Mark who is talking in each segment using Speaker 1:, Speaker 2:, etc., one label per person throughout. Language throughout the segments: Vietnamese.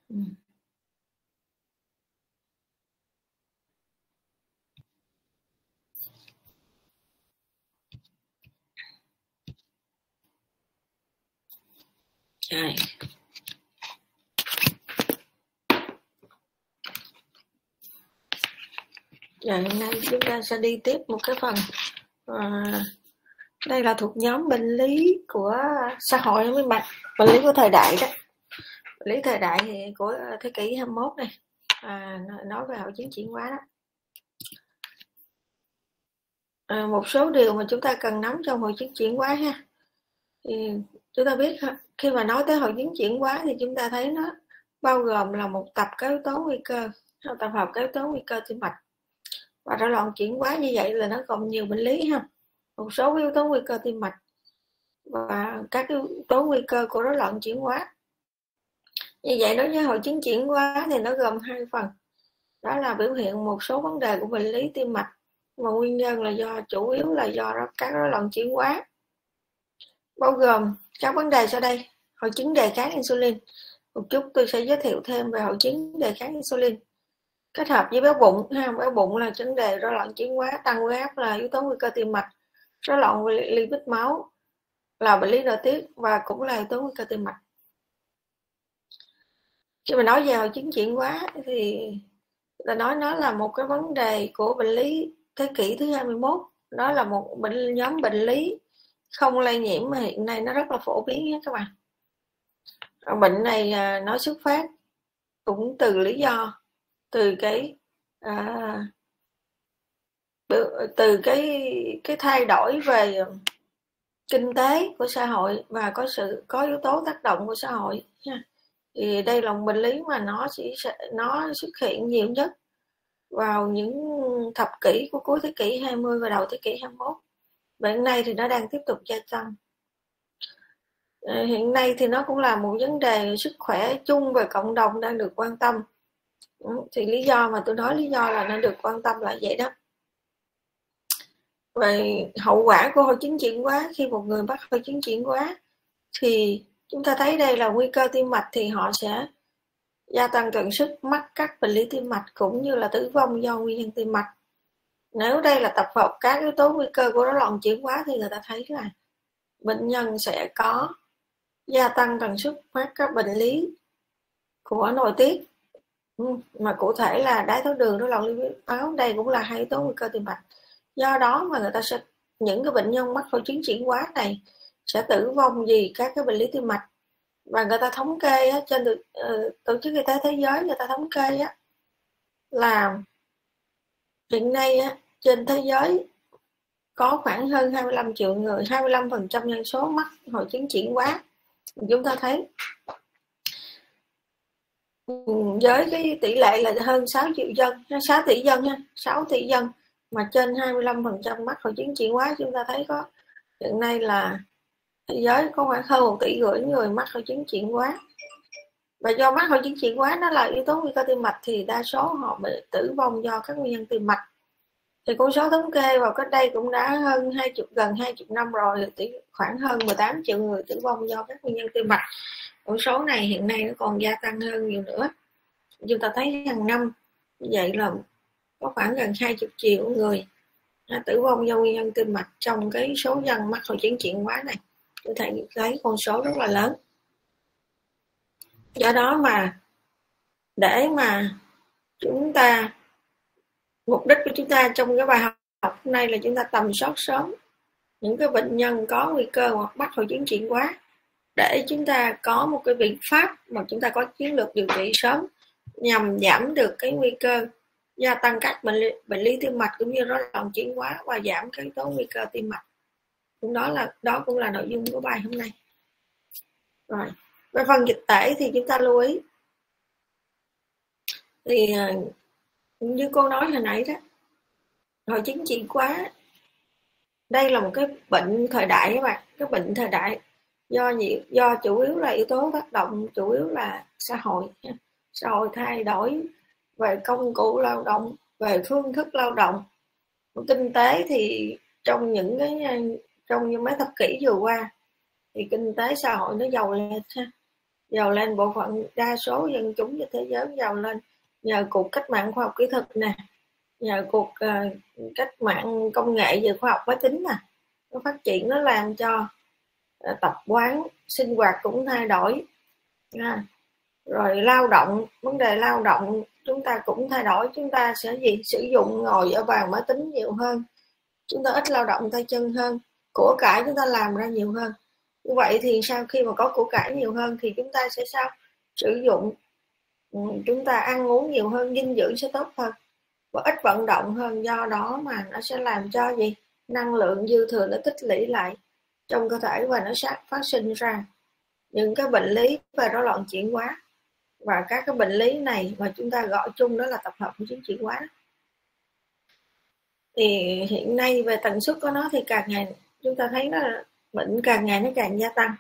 Speaker 1: Ừ. Rồi. Rồi hôm nay chúng ta sẽ đi tiếp một cái phần đây là thuộc nhóm bệnh lý của xã hội với mạch, bệnh lý của thời đại đó. Bệnh lý thời đại thì của thế kỷ 21 này, nói về hội chứng chuyển hóa đó. Một số điều mà chúng ta cần nắm trong hội chứng chuyển hóa ha. Thì chúng ta biết khi mà nói tới hội chứng chuyển hóa thì chúng ta thấy nó bao gồm là một tập các yếu tố nguy cơ, tập hợp các yếu tố nguy cơ tim mạch. Và rối loạn chuyển hóa như vậy là nó gồm nhiều bệnh lý ha. Một số yếu tố nguy cơ tim mạch và các yếu tố nguy cơ của rối loạn chuyển hóa. Như vậy đối với hội chứng chuyển hóa thì nó gồm hai phần. Đó là biểu hiện một số vấn đề của bệnh lý tim mạch và nguyên nhân là chủ yếu là do các rối loạn chuyển hóa. Bao gồm các vấn đề sau đây: hội chứng đề kháng insulin. Một chút tôi sẽ giới thiệu thêm về hội chứng đề kháng insulin. Kết hợp với béo bụng, béo bụng là vấn đề rối loạn chuyển hóa, tăng huyết áp là yếu tố nguy cơ tim mạch, rối loạn lipid máu là bệnh lý nội tiết và cũng là yếu tố nguy cơ tim mạch. Khi mà nói về hội chứng chuyển hóa thì ta nói nó là một cái vấn đề của bệnh lý thế kỷ thứ 21. Nó là một nhóm bệnh lý không lây nhiễm mà hiện nay nó rất là phổ biến nhé các bạn. Bệnh này nó xuất phát cũng từ lý do từ cái thay đổi về kinh tế của xã hội và có yếu tố tác động của xã hội ha. Thì đây là một bệnh lý mà nó xuất hiện nhiều nhất vào những thập kỷ của cuối thế kỷ 20 và đầu thế kỷ 21. Bệnh này thì nó đang tiếp tục gia tăng. Hiện nay thì nó cũng là một vấn đề sức khỏe chung về cộng đồng đang được quan tâm. Thì lý do mà tôi nói lý do là nó được quan tâm là vậy đó. Về hậu quả của hội chứng chuyển hóa, khi một người mắc hội chứng chuyển hóa thì chúng ta thấy đây là nguy cơ tim mạch, thì họ sẽ gia tăng tần suất mắc các bệnh lý tim mạch cũng như là tử vong do nguyên nhân tim mạch. Nếu đây là tập hợp các yếu tố nguy cơ của rối loạn chuyển hóa thì người ta thấy là bệnh nhân sẽ có gia tăng tần suất mắc các bệnh lý của nội tiết, mà cụ thể là đái tháo đường, rối loạn lipid máu. Đây cũng là hai yếu tố nguy cơ tim mạch. Do đó mà người ta sẽ, những cái bệnh nhân mắc hội chứng chuyển hóa này sẽ tử vong vì các cái bệnh lý tim mạch. Và người ta thống kê trên Tổ chức Y tế Thế giới, người ta thống kê là hiện nay trên thế giới có khoảng hơn 25 triệu người, 25% dân số mắc hội chứng chuyển hóa. Chúng ta thấy với cái tỷ lệ là hơn 6 triệu dân, 6 tỷ dân ha, 6 tỷ dân mà trên 25% mắc hội chứng chuyển hóa. Chúng ta thấy có hiện nay là thế giới có khoảng hơn 1,5 tỷ người mắc hội chứng chuyển hóa. Và do mắc hội chứng chuyển hóa nó là yếu tố nguy cơ tim mạch thì đa số họ bị tử vong do các nguyên nhân tim mạch. Thì con số thống kê vào cách đây cũng đã gần 20 năm rồi, khoảng hơn 18 triệu người tử vong do các nguyên nhân tim mạch. Con số này hiện nay nó còn gia tăng hơn nhiều nữa. Chúng ta thấy hàng năm như vậy là có khoảng gần 20 triệu người tử vong do nguyên nhân tim mạch trong cái số dân mắc hội chứng chuyển hóa này. Chúng ta thấy con số rất là lớn. Do đó mà để mà mục đích của chúng ta trong cái bài học hôm nay là chúng ta tầm soát sớm những cái bệnh nhân có nguy cơ hoặc mắc hội chứng chuyển hóa, để chúng ta có một cái biện pháp mà chúng ta có chiến lược điều trị sớm nhằm giảm được cái nguy cơ gia tăng các bệnh lý tim mạch cũng như rối loạn chuyển hóa và giảm cái yếu tố nguy cơ tim mạch. Đó cũng là nội dung của bài hôm nay. Rồi, về phần dịch tễ thì chúng ta lưu ý thì như cô nói hồi nãy đó, hội chứng chuyển hóa đây là một cái bệnh thời đại các bạn. Cái bệnh thời đại do chủ yếu là yếu tố tác động, chủ yếu là xã hội thay đổi về công cụ lao động, về phương thức lao động. Kinh tế thì trong mấy thập kỷ vừa qua thì kinh tế xã hội nó giàu lên ha. giàu lên, bộ phận đa số dân chúng trên thế giới giàu lên nhờ cuộc cách mạng khoa học kỹ thuật nè, nhờ cuộc cách mạng công nghệ về khoa học máy tính nè, nó phát triển, nó làm cho tập quán sinh hoạt cũng thay đổi nha. Rồi lao động, vấn đề lao động chúng ta cũng thay đổi, chúng ta sẽ sử dụng ngồi ở bàn máy tính nhiều hơn, chúng ta ít lao động tay chân hơn, của cải chúng ta làm ra nhiều hơn. Như vậy thì sau khi mà có của cải nhiều hơn thì chúng ta sẽ sao? Sử dụng, chúng ta ăn uống nhiều hơn, dinh dưỡng sẽ tốt hơn và ít vận động hơn, do đó mà nó sẽ làm cho gì? Năng lượng dư thừa nó tích lũy lại trong cơ thể và nó sẽ phát sinh ra những cái bệnh lý và rối loạn chuyển hóa. Và các cái bệnh lý này mà chúng ta gọi chung đó là tập hợp hội chứng chuyển hóa. Thì hiện nay về tần suất của nó thì càng ngày chúng ta thấy nó bệnh càng ngày nó càng gia tăng,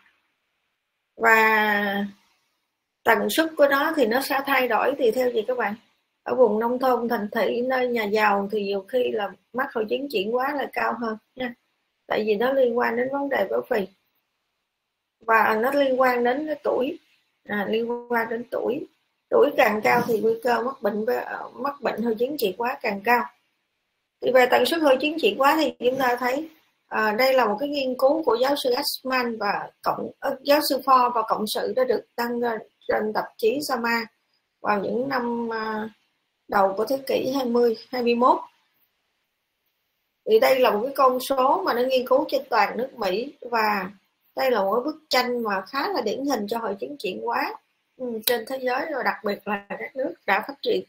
Speaker 1: và tần suất của nó thì nó sẽ thay đổi tùy theo gì các bạn. Ở vùng nông thôn, thành thị, nơi nhà giàu thì nhiều khi là mắc hội chứng chuyển hóa là cao hơn nha, tại vì nó liên quan đến vấn đề béo phì và nó liên quan đến cái tuổi, liên quan đến tuổi càng cao thì nguy cơ mắc bệnh hội chứng chuyển hóa càng cao. Thì về tần suất hội chứng chuyển hóa thì chúng ta thấy đây là một cái nghiên cứu của giáo sư Ashman và giáo sư Ford và cộng sự đã được đăng trên tạp chí JAMA vào những năm đầu của thế kỷ 20, 21. Thì đây là một cái con số mà nó nghiên cứu trên toàn nước Mỹ, và đây là một bức tranh mà khá là điển hình cho hội chứng chuyển hóa trên thế giới, rồi đặc biệt là các nước đã phát triển.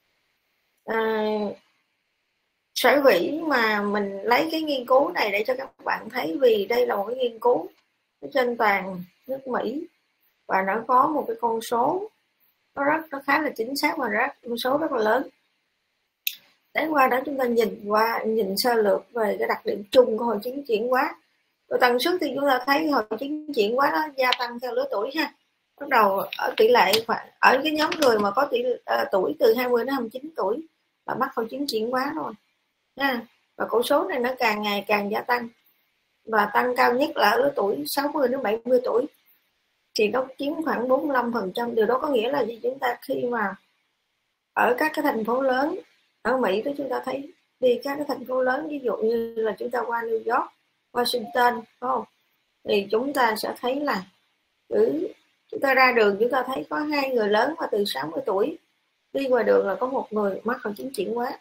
Speaker 1: Sở dĩ mà mình lấy cái nghiên cứu này để cho các bạn thấy, vì đây là một cái nghiên cứu trên toàn nước Mỹ và nó có một cái con số nó khá là chính xác và con số rất là lớn. Đến qua đó chúng ta nhìn sơ lược về cái đặc điểm chung của hội chứng chuyển hóa. Rồi tần suất thì chúng ta thấy hội chứng chuyển hóa nó gia tăng theo lứa tuổi ha. Bắt đầu ở tỷ lệ khoảng ở cái nhóm người mà có tuổi từ 20 đến 29 tuổi là mắc hội chứng chuyển hóa rồi nha. Và con số này nó càng ngày càng gia tăng, và tăng cao nhất là ở lứa tuổi 60 đến 70 tuổi thì nó chiếm khoảng 45%. Điều đó có nghĩa là gì? Chúng ta khi mà ở các cái thành phố lớn ở Mỹ đó, chúng ta thấy đi các cái thành phố lớn, ví dụ như là chúng ta qua New York, Washington, đúng không? Thì chúng ta sẽ thấy là chúng ta ra đường chúng ta thấy có 2 người lớn mà từ 60 tuổi đi ngoài đường là có một người mắc hội chứng chuyển hóa.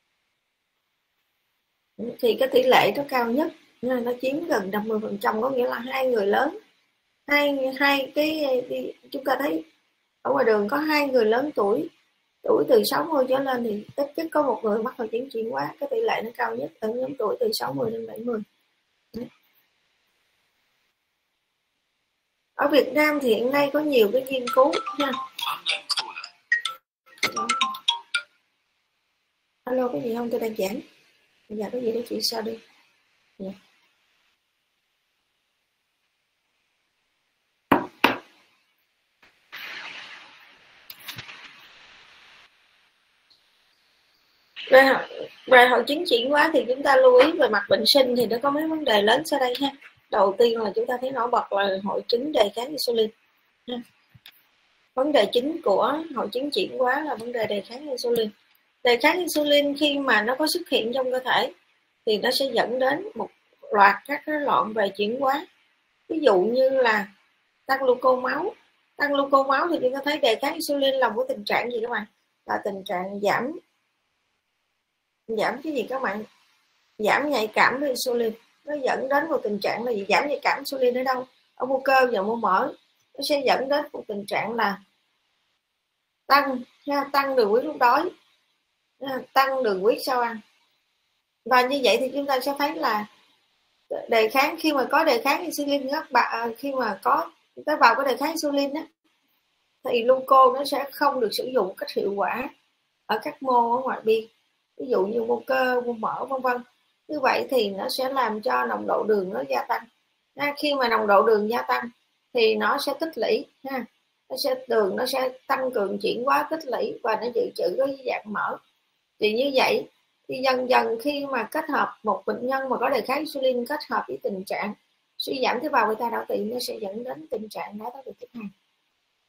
Speaker 1: Thì cái tỷ lệ nó cao nhất, nó chiếm gần 50%, có nghĩa là 2 người lớn, chúng ta thấy ở ngoài đường có 2 người lớn tuổi từ 60 trở lên thì tất chất có một người mắc hội chứng chuyển hóa. Cái tỷ lệ nó cao nhất ở nhóm tuổi từ 60 đến 70. Ở Việt Nam thì hiện nay có nhiều cái nghiên cứu nha. Alo, có gì không? Tôi đang giảng. Bây giờ có gì đó chị sao đi. Yeah. Về hội chứng chuyển hóa thì chúng ta lưu ý về mặt bệnh sinh thì nó có mấy vấn đề lớn sau đây ha. Đầu tiên là chúng ta thấy nổi bật là hội chứng đề kháng insulin. Vấn đề chính của hội chứng chuyển hóa là vấn đề đề kháng insulin. Đề kháng insulin khi mà nó có xuất hiện trong cơ thể thì nó sẽ dẫn đến một loạt các rối loạn về chuyển hóa. Ví dụ như là tăng glucose máu. Tăng glucose máu thì chúng ta thấy đề kháng insulin là một tình trạng gì các bạn? Là tình trạng giảm cái gì các bạn? Giảm nhạy cảm với insulin. Nó dẫn đến một tình trạng là gì? Giảm nhạy cảm insulin ở đâu? Ở mô cơ và mô mỡ. Nó sẽ dẫn đến một tình trạng là tăng đường huyết lúc đói, tăng đường huyết sau ăn. Và như vậy thì chúng ta sẽ thấy là đề kháng, khi mà có đề kháng insulin khi mà có tế bào có đề kháng insulin á, thì glucose nó sẽ không được sử dụng cách hiệu quả ở các mô ở ngoài biên, ví dụ như mô cơ, mô mỡ, vân vân. Như vậy thì nó sẽ làm cho nồng độ đường nó gia tăng. Khi mà nồng độ đường gia tăng thì nó sẽ tích lũy, nó sẽ tăng cường chuyển hóa, tích lũy và nó dự trữ với dạng mỡ. Thì như vậy thì dần dần khi mà kết hợp một bệnh nhân mà có đề kháng insulin kết hợp với tình trạng suy giảm tế bào beta đảo tiền, nó sẽ dẫn đến tình trạng đái tháo đường type 2.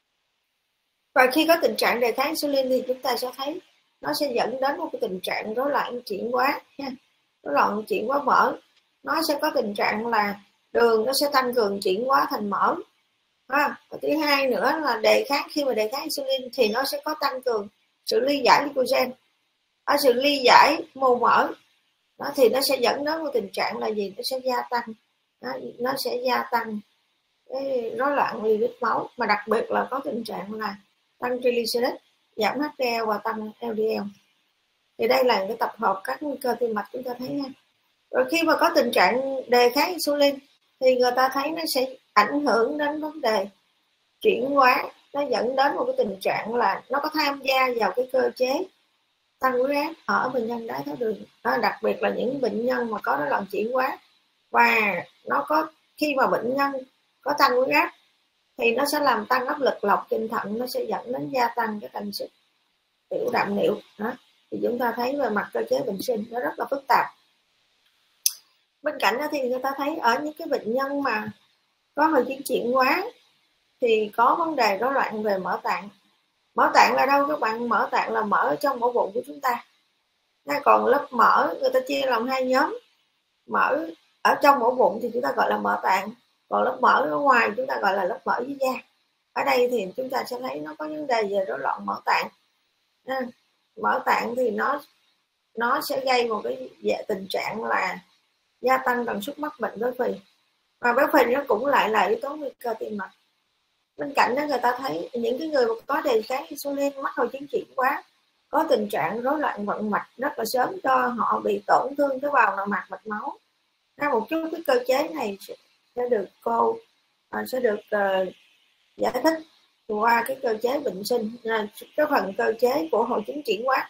Speaker 1: Và khi có tình trạng đề kháng insulin thì chúng ta sẽ thấy nó sẽ dẫn đến một cái tình trạng rối loạn chuyển hóa nha, rối loạn chuyển hóa mỡ. Nó sẽ có tình trạng là đường nó sẽ tăng cường chuyển hóa thành mỡ. Và thứ hai nữa là khi mà đề kháng insulin thì nó sẽ có tăng cường sự ly giải glycogen. Ở sự ly giải mô mỡ đó thì nó sẽ dẫn đến một tình trạng là gì? Nó sẽ gia tăng cái rối loạn lipid máu, mà đặc biệt là có tình trạng là tăng triglycerides, giảm HDL và tăng LDL. Thì đây là cái tập hợp các nguy cơ tim mạch chúng ta thấy nha. Rồi khi mà có tình trạng đề kháng insulin thì người ta thấy nó sẽ ảnh hưởng đến vấn đề chuyển hóa, nó dẫn đến một cái tình trạng là nó có tham gia vào cái cơ chế tăng huyết áp ở bệnh nhân đái tháo đường, đặc biệt là những bệnh nhân mà có rối loạn chuyển hóa. Và nó có, khi mà bệnh nhân có tăng huyết áp thì nó sẽ làm tăng áp lực lọc trên thận, nó sẽ dẫn đến gia tăng cái tần suất tiểu đạm niệu đó. Thì chúng ta thấy về mặt cơ chế bệnh sinh nó rất là phức tạp. Bên cạnh đó thì người ta thấy ở những cái bệnh nhân mà có hội chứng chuyển hóa thì có vấn đề rối loạn về mỡ tạng. Mỡ tạng là đâu các bạn? Mỡ tạng là mỡ ở trong ổ bụng của chúng ta. Còn lớp mỡ người ta chia làm hai nhóm. Mỡ ở trong ổ bụng thì chúng ta gọi là mỡ tạng, còn lớp mỡ ở ngoài chúng ta gọi là lớp mỡ dưới da. Ở đây thì chúng ta sẽ thấy nó có vấn đề về rối loạn mỡ tạng. Mỡ tạng thì nó sẽ gây một cái tình trạng là gia tăng tần suất mắc bệnh béo phì, và béo phì nó cũng lại là yếu tố nguy cơ tim mạch. Bên cạnh đó người ta thấy những cái người mà có đề kháng insulin, mắc hội chứng chuyển hóa, có tình trạng rối loạn vận mạch rất là sớm, cho họ bị tổn thương tế bào nội mạc mạch máu. Một chút cái cơ chế này sẽ được giải thích qua cái cơ chế bệnh sinh, cái phần cơ chế của hội chứng chuyển hóa.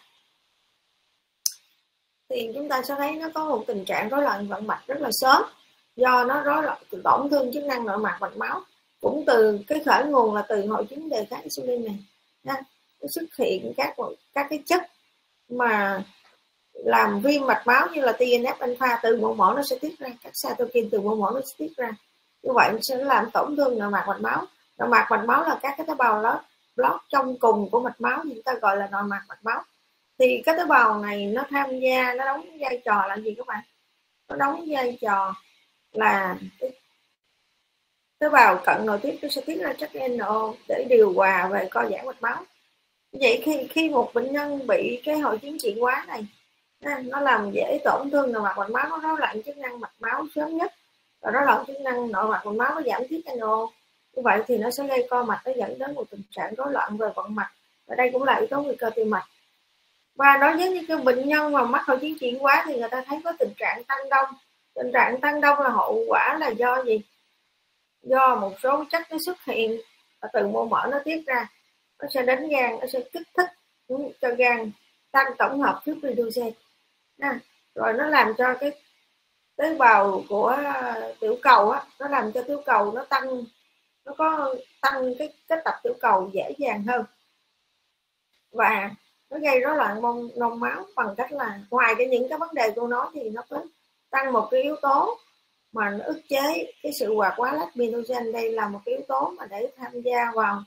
Speaker 1: Thì chúng ta sẽ thấy nó có một tình trạng rối loạn vận mạch rất là sớm, do nó rối loạn tổn thương chức năng nội mạc mạch máu, cũng từ cái khởi nguồn là từ hội chứng đề kháng insulin này. Nó xuất hiện các cái chất mà làm viêm mạch máu như là TNF alpha từ mô mỡ nó sẽ tiết ra, các cytokine từ mô mỡ nó sẽ tiết ra. Như vậy nó sẽ làm tổn thương nội mạc mạch máu. Nội mạc mạch máu là các cái tế bào lót trong cùng của mạch máu, chúng ta gọi là nội mạc mạch máu. Thì cái tế bào này nó tham gia, nó đóng vai trò là gì các bạn? Nó đóng vai trò là tế bào cận nội tiết, nó sẽ tiết ra chất NO để điều hòa về co giãn mạch máu. Vậy khi một bệnh nhân bị cái hội chứng chuyển hóa này, nó làm dễ tổn thương nội mạc mạch máu, nó rối loạn chức năng mạch máu sớm nhất, và rối loạn chức năng nội mạc mạch máu, nó giảm tiết NO. Như vậy thì nó sẽ gây co mạch, nó dẫn đến một tình trạng rối loạn về vận mạch, và đây cũng là yếu tố nguy cơ tim mạch. Và đối với những cái bệnh nhân mà mắc hội chứng chuyển hóa thì người ta thấy có tình trạng tăng đông. Tình trạng tăng đông là hậu quả là do gì? Do một số chất nó xuất hiện từ mô mỡ nó tiết ra, nó sẽ đến gan, nó sẽ kích thích cho gan tăng tổng hợp tryptophan, rồi nó làm cho cái tế bào của tiểu cầu nó làm cho tiểu cầu nó có tăng cái tập tiểu cầu dễ dàng hơn, và nó gây rối loạn đông máu bằng cách là ngoài những cái vấn đề cô nói thì nó có tăng một cái yếu tố mà nó ức chế cái sự hoạt hóa lactinogen. Đây là một cái yếu tố mà để tham gia vào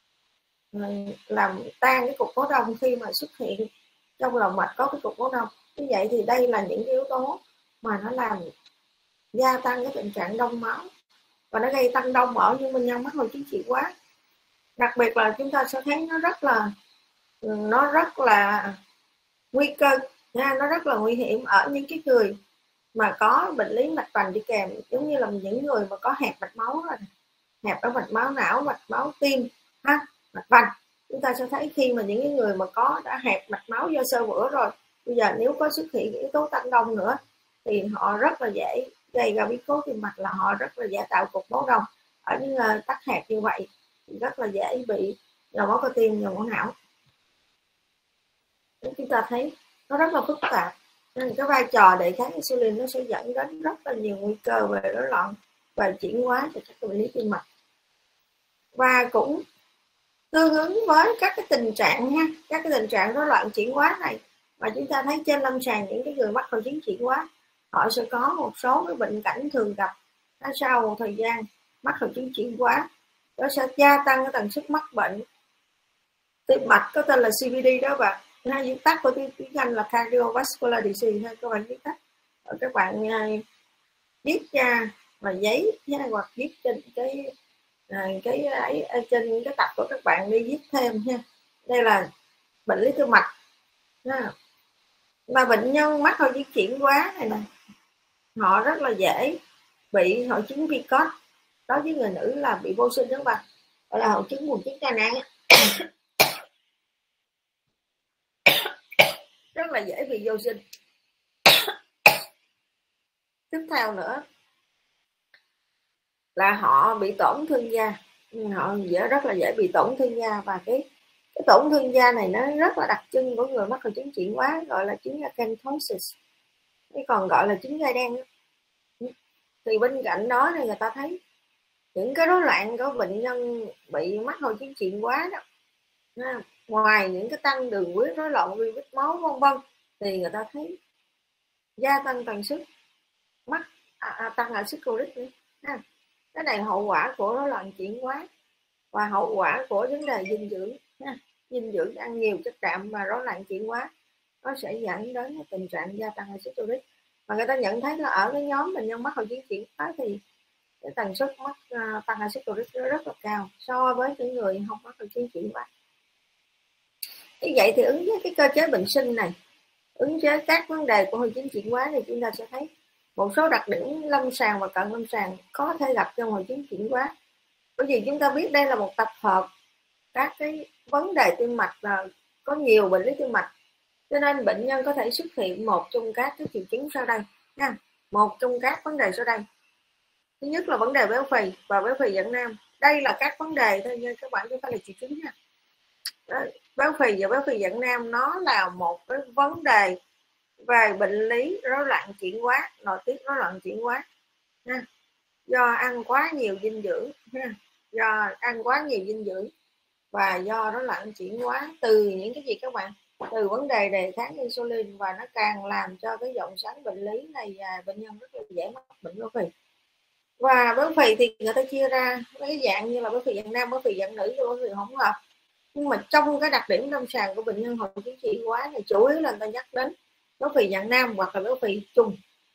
Speaker 1: làm tan cái cục máu đông khi mà xuất hiện trong lòng mạch có cái cục máu đông. Như vậy thì đây là những cái yếu tố mà nó làm gia tăng cái tình trạng đông máu, và nó gây tăng đông ở những bệnh nhân mắc hội chứng chuyển hóa. Đặc biệt là chúng ta sẽ thấy nó rất là nguy cơ, nó rất là nguy hiểm ở những cái người mà có bệnh lý mạch vành đi kèm, giống như là những người mà có hẹp mạch máu rồi, hẹp ở mạch máu não, mạch máu tim, mạch vành. Chúng ta sẽ thấy khi mà những người mà đã hẹp mạch máu do xơ vữa rồi, bây giờ nếu có xuất hiện yếu tố tăng đông nữa thì họ rất là dễ gây ra biến cố tim mạch, là họ rất là dễ tạo cục máu đông. Ở những tắc hẹp như vậy thì rất là dễ bị nhồi máu cơ tim, nhồi máu não. Chúng ta thấy nó rất là phức tạp, nên cái vai trò đề kháng insulin nó sẽ dẫn đến rất là nhiều nguy cơ về rối loạn và chuyển hóa cho các bệnh lý tim mạch. Và cũng tương ứng với các cái tình trạng rối loạn chuyển hóa này mà chúng ta thấy trên lâm sàng, những cái người mắc hội chứng chuyển hóa họ sẽ có một số cái bệnh cảnh thường gặp. Sau một thời gian mắc hội chứng chuyển hóa, nó sẽ gia tăng cái tần suất mắc bệnh tim mạch có tên là CVD đó bạn. Viết tắt của tiếng Anh là cardiovascular disease. Các bạn viết tắt, các bạn viết ra và giấy hoặc viết trên trên cái tập của các bạn đi viết thêm nha. Đây là bệnh lý tim mạch ha. Mà bệnh nhân mắc hội chứng chuyển hóa này nè, họ rất là dễ bị hội chứng PCOS. Đối với người nữ là bị vô sinh đó bạn, gọi là hội chứng buồng trứng đa nang, rất là dễ bị vô sinh. Tiếp theo nữa là họ bị tổn thương da, họ rất là dễ bị tổn thương da, và cái tổn thương da này nó rất là đặc trưng của người mắc hội chứng chuyển hóa, gọi là chứng acanthosis, cái còn gọi là chứng gai đen. Thì bên cạnh đó thì người ta thấy những cái rối loạn của bệnh nhân bị mắc hội chứng chuyển hóa đó, ngoài những cái tăng đường huyết, rối loạn lipid máu vân vân, thì người ta thấy gia tăng tần suất mắc tăng axit uric nữa. Cái này hậu quả của rối loạn chuyển hóa và hậu quả của vấn đề dinh dưỡng. Dinh dưỡng ăn nhiều chất đạm và rối loạn chuyển hóa nó sẽ dẫn đến tình trạng gia tăng axit uric. Và người ta nhận thấy là ở cái nhóm bệnh nhân mắc hội chứng chuyển hóa thì cái tần suất mắc tăng axit uric rất là cao so với những người không mắc hội chứng chuyển hóa. Như vậy thì ứng với cái cơ chế bệnh sinh này, ứng với các vấn đề của hội chứng chuyển hóa thì chúng ta sẽ thấy một số đặc điểm lâm sàng và cận lâm sàng có thể gặp trong hội chứng chuyển hóa. Bởi vì chúng ta biết đây là một tập hợp các cái vấn đề tim mạch, là có nhiều bệnh lý tim mạch, cho nên bệnh nhân có thể xuất hiện một trong các cái triệu chứng sau đây nha. Một trong các vấn đề sau đây, thứ nhất là vấn đề béo phì và béo phì dạng nam. Đây là các vấn đề thôi nha các bạn, chúng ta là triệu chứng nha. Béo phì và béo phì dạng nam nó là một cái vấn đề về bệnh lý rối loạn chuyển hóa, nội tiết rối loạn chuyển hóa ha. Do ăn quá nhiều dinh dưỡng ha, do ăn quá nhiều dinh dưỡng và do rối loạn chuyển hóa từ những cái gì các bạn, từ vấn đề đề kháng insulin, và nó càng làm cho cái dòng sáng bệnh lý này và bệnh nhân rất là dễ mắc bệnh béo phì. Và béo phì thì người ta chia ra mấy dạng như là béo phì dạng nam, béo phì dạng nữ và béo phì hỗn hợp. Nhưng mà trong cái đặc điểm lâm sàng của bệnh nhân hội chứng chuyển hóa thì chủ yếu là người ta nhắc đến béo phì dạng nam hoặc là béo phì chung.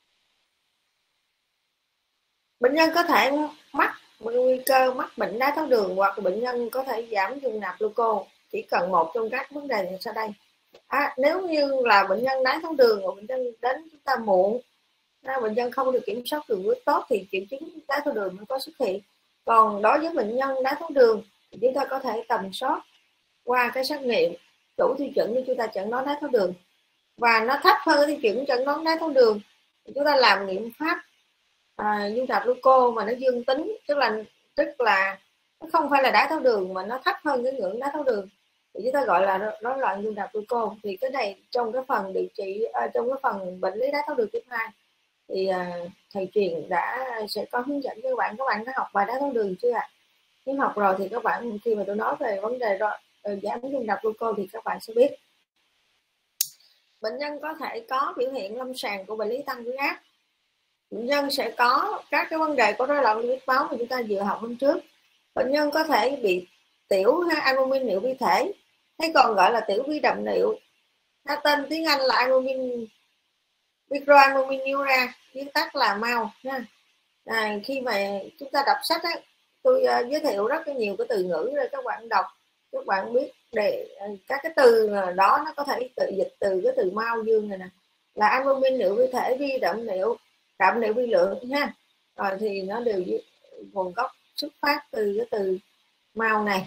Speaker 1: Bệnh nhân có thể mắc nguy cơ mắc bệnh đái tháo đường, hoặc là bệnh nhân có thể giảm dung nạp glucose chỉ cần một trong các vấn đề này sau đây. Nếu như là bệnh nhân đái tháo đường, bệnh nhân đến chúng ta muộn, bệnh nhân không được kiểm soát đường huyết tốt thì triệu chứng đái tháo đường mới có xuất hiện. Còn đối với bệnh nhân đái tháo đường thì chúng ta có thể tầm soát qua cái xét nghiệm đủ tiêu chuẩn để chúng ta chẩn đoán đái tháo đường, và nó thấp hơn tiêu chuẩn chẩn đoán đái tháo đường thì chúng ta làm nghiệm pháp dung nạp glucose mà nó dương tính, tức là nó không phải là đái tháo đường mà nó thấp hơn cái ngưỡng đái tháo đường, thì chúng ta gọi là rối loạn dung nạp glucose. Thì cái này trong cái phần điều trị, trong cái phần bệnh lý đái tháo đường tuyếp 2 thì thầy truyền sẽ có hướng dẫn cho các bạn đã học bài đái tháo đường chưa ạ? Nếu học rồi thì các bạn, khi mà tôi nói về vấn đề giảm dung nạp glucose thì các bạn sẽ biết. Bệnh nhân có thể có biểu hiện lâm sàng của bệnh lý tăng huyết áp. Bệnh nhân sẽ có các cái vấn đề có rối loạn lipid máu mà chúng ta vừa học hôm trước. Bệnh nhân có thể bị tiểu albumin niệu vi thể, hay còn gọi là tiểu vi đậm niệu, tên tiếng Anh là microalbuminuria, viết tắt là MAO nha. Khi mà chúng ta đọc sách tôi giới thiệu rất là nhiều cái từ ngữ để các bạn đọc, các bạn biết để các cái từ đó nó có thể tự dịch từ cái từ MAO dương này nè, là albumin niệu vi thể, vi đậm niệu vi lượng ha. Rồi thì nó đều nguồn gốc xuất phát từ cái từ MAO này.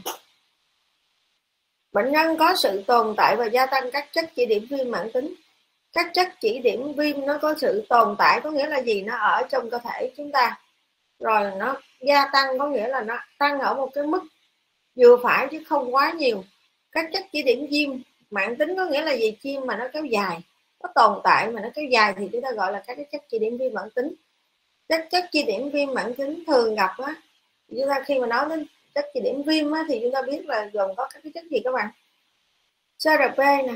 Speaker 1: Bệnh nhân có sự tồn tại và gia tăng các chất chỉ điểm viêm mãn tính. Các chất chỉ điểm viêm nó có sự tồn tại có nghĩa là gì? Nó ở trong cơ thể chúng ta, rồi nó gia tăng có nghĩa là nó tăng ở một cái mức vừa phải chứ không quá nhiều. Các chất chỉ điểm viêm mãn tính có nghĩa là gì? Viêm mà nó kéo dài, nó tồn tại mà nó kéo dài thì chúng ta gọi là các cái chất chỉ điểm viêm mãn tính. Các chất chỉ điểm viêm mãn tính thường gặp chúng ta khi mà nói đến chất chỉ điểm viêm thì chúng ta biết là gồm có các cái chất gì các bạn? CRP nè,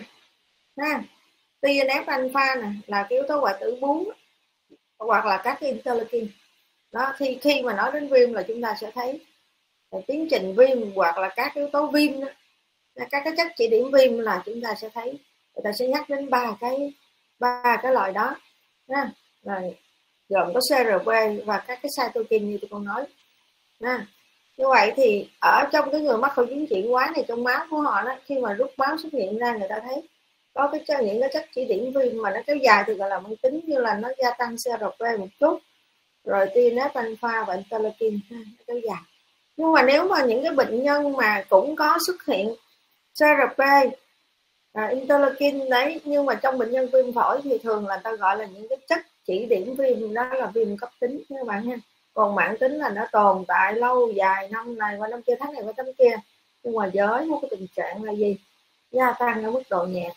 Speaker 1: TNF alpha nè, là cái yếu tố hoại tử 4, hoặc là các cái interleukin. Đó, khi mà nói đến viêm là chúng ta sẽ thấy tiến trình viêm hoặc là các yếu tố viêm đó. Các cái chất chỉ điểm viêm là chúng ta sẽ thấy người ta sẽ nhắc đến ba cái loại đó ha, rồi gồm có CRP và các cái cytokine như tôi còn nói ha. Như vậy thì ở trong cái người mắc hội chứng chuyển hóa này, trong máu của họ đó, khi mà rút máu xét nghiệm ra, người ta thấy có những cái chất chỉ điểm viêm mà nó kéo dài thì gọi là mãn tính, như là nó gia tăng CRP một chút, rồi TNF alpha và interleukin nó kéo dài. Nhưng mà nếu mà những cái bệnh nhân mà cũng có xuất hiện CRP, interleukin đấy, nhưng mà trong bệnh nhân viêm phổi thì thường là ta gọi là những cái chất chỉ điểm viêm, đó là viêm cấp tính các bạn ha. Còn mãn tính là nó tồn tại lâu dài, năm này qua năm kia, tháng này qua tháng kia, nhưng mà với một cái tình trạng là gì? Gia tăng ở mức độ nhẹ.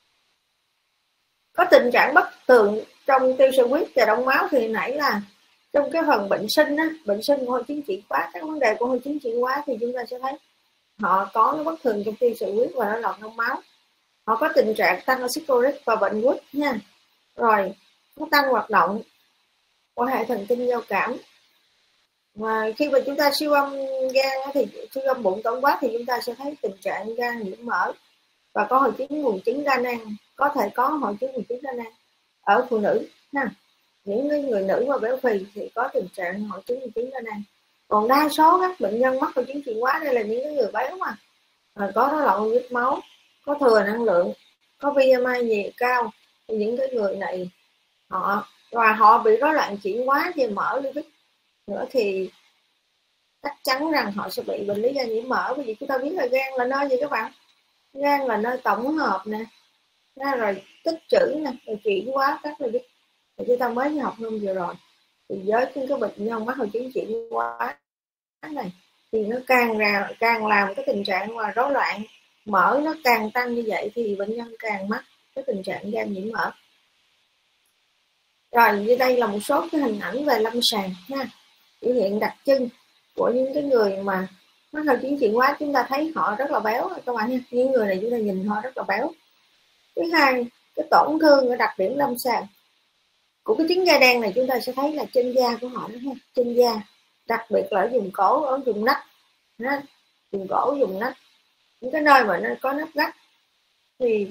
Speaker 1: Có tình trạng bất thường trong tiêu sợi huyết và đông máu thì nãy là trong cái phần bệnh sinh á, bệnh sinh của hội chứng chuyển hóa, các vấn đề của hội chứng chuyển hóa thì chúng ta sẽ thấy họ có cái bất thường trong tiêu sợi huyết và nó lọt đông máu. Họ có tình trạng tăng axit uric và bệnh gút nha. Rồi nó tăng hoạt động của hệ thần kinh giao cảm. Và khi mà chúng ta siêu âm gan thì siêu âm bụng tổng quát thì chúng ta sẽ thấy tình trạng gan nhiễm mỡ và có hội chứng buồng trứng đa nang, có thể có hội chứng buồng trứng đa nang ở phụ nữ ha. Những người nữ mà béo phì thì có tình trạng hội chứng buồng trứng đa nang. Còn đa số các bệnh nhân mắc hội chứng chuyển hóa đây là những người béo mà có rối loạn lipid máu, có thừa năng lượng, có BMI nhiều cao, thì những cái người này họ bị rối loạn chuyển hóa về mỡ lipid nữa thì chắc chắn rằng họ sẽ bị bệnh lý gan nhiễm mỡ. Bởi vì chúng ta biết là gan là nơi gì các bạn? Gan là nơi tổng hợp nè, rồi tích trữ nè, rồi chuyển hóa các lipid. Thì chúng ta mới học hôm vừa rồi. Thì với những cái bệnh nhân mắc hội chứng chuyển hóa này thì nó càng làm cái tình trạng mà rối loạn mỡ nó càng tăng như vậy thì bệnh nhân càng mắc cái tình trạng gan nhiễm mỡ. Rồi như đây là một số cái hình ảnh về lâm sàng ha, biểu hiện đặc trưng của những cái người mà mắc hội chứng chuyển hóa. Chúng ta thấy họ rất là béo các bạn nha, những người này chúng ta nhìn họ rất là béo. Thứ hai, cái tổn thương, cái đặc điểm lâm sàng của cái trứng da đen này chúng ta sẽ thấy là trên da của họ đó ha, trên da, đặc biệt là ở vùng cổ, ở vùng nách ha, vùng cổ, vùng nách, những cái nơi mà nó có nếp gắt thì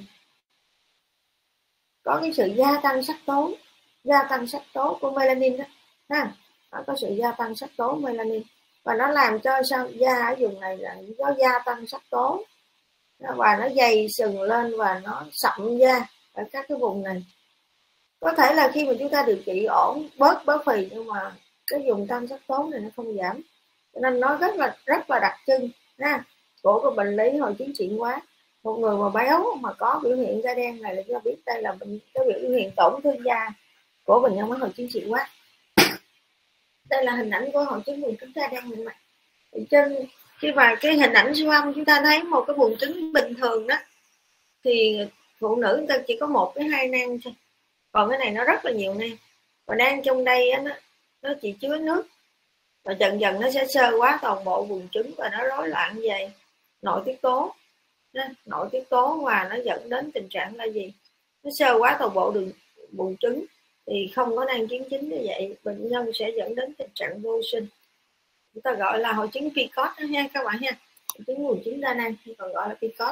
Speaker 1: có cái sự gia tăng sắc tố của melanin đó ha. Nó có sự gia tăng sắc tố melanin và nó làm cho sao da ở vùng này là có gia tăng sắc tố và nó dày sừng lên và nó sậm da ở các cái vùng này. Có thể là khi mà chúng ta điều trị ổn, bớt béo phì, nhưng mà cái vùng tăng sắc tố này nó không giảm, cho nên nó rất là đặc trưng ha của cái bệnh lý hội chứng chuyển hóa. Một người mà béo mà có biểu hiện da đen này là chúng ta biết đây là cái biểu hiện tổn thương da của bệnh nhân mắc hội chứng chuyển hóa. Đây là hình ảnh của hội chứng buồng trứng da đen này. Trên khi mà cái hình ảnh siêu âm chúng ta thấy một cái buồng trứng bình thường đó thì phụ nữ người ta chỉ có 1 đến 2 nang thôi, còn cái này nó rất là nhiều nang, và nang trong đây á, nó chỉ chứa nước và dần dần nó sẽ xơ quá toàn bộ buồng trứng và nó rối loạn về nội tiết tố và nó dẫn đến tình trạng là gì? Nó xơ quá toàn bộ buồng trứng thì không có nang tuyến chính, như vậy bệnh nhân sẽ dẫn đến tình trạng vô sinh, chúng ta gọi là hội chứng PCOS đó ha các bạn ha, hội chứng buồng trứng đa nang còn gọi là PCOS.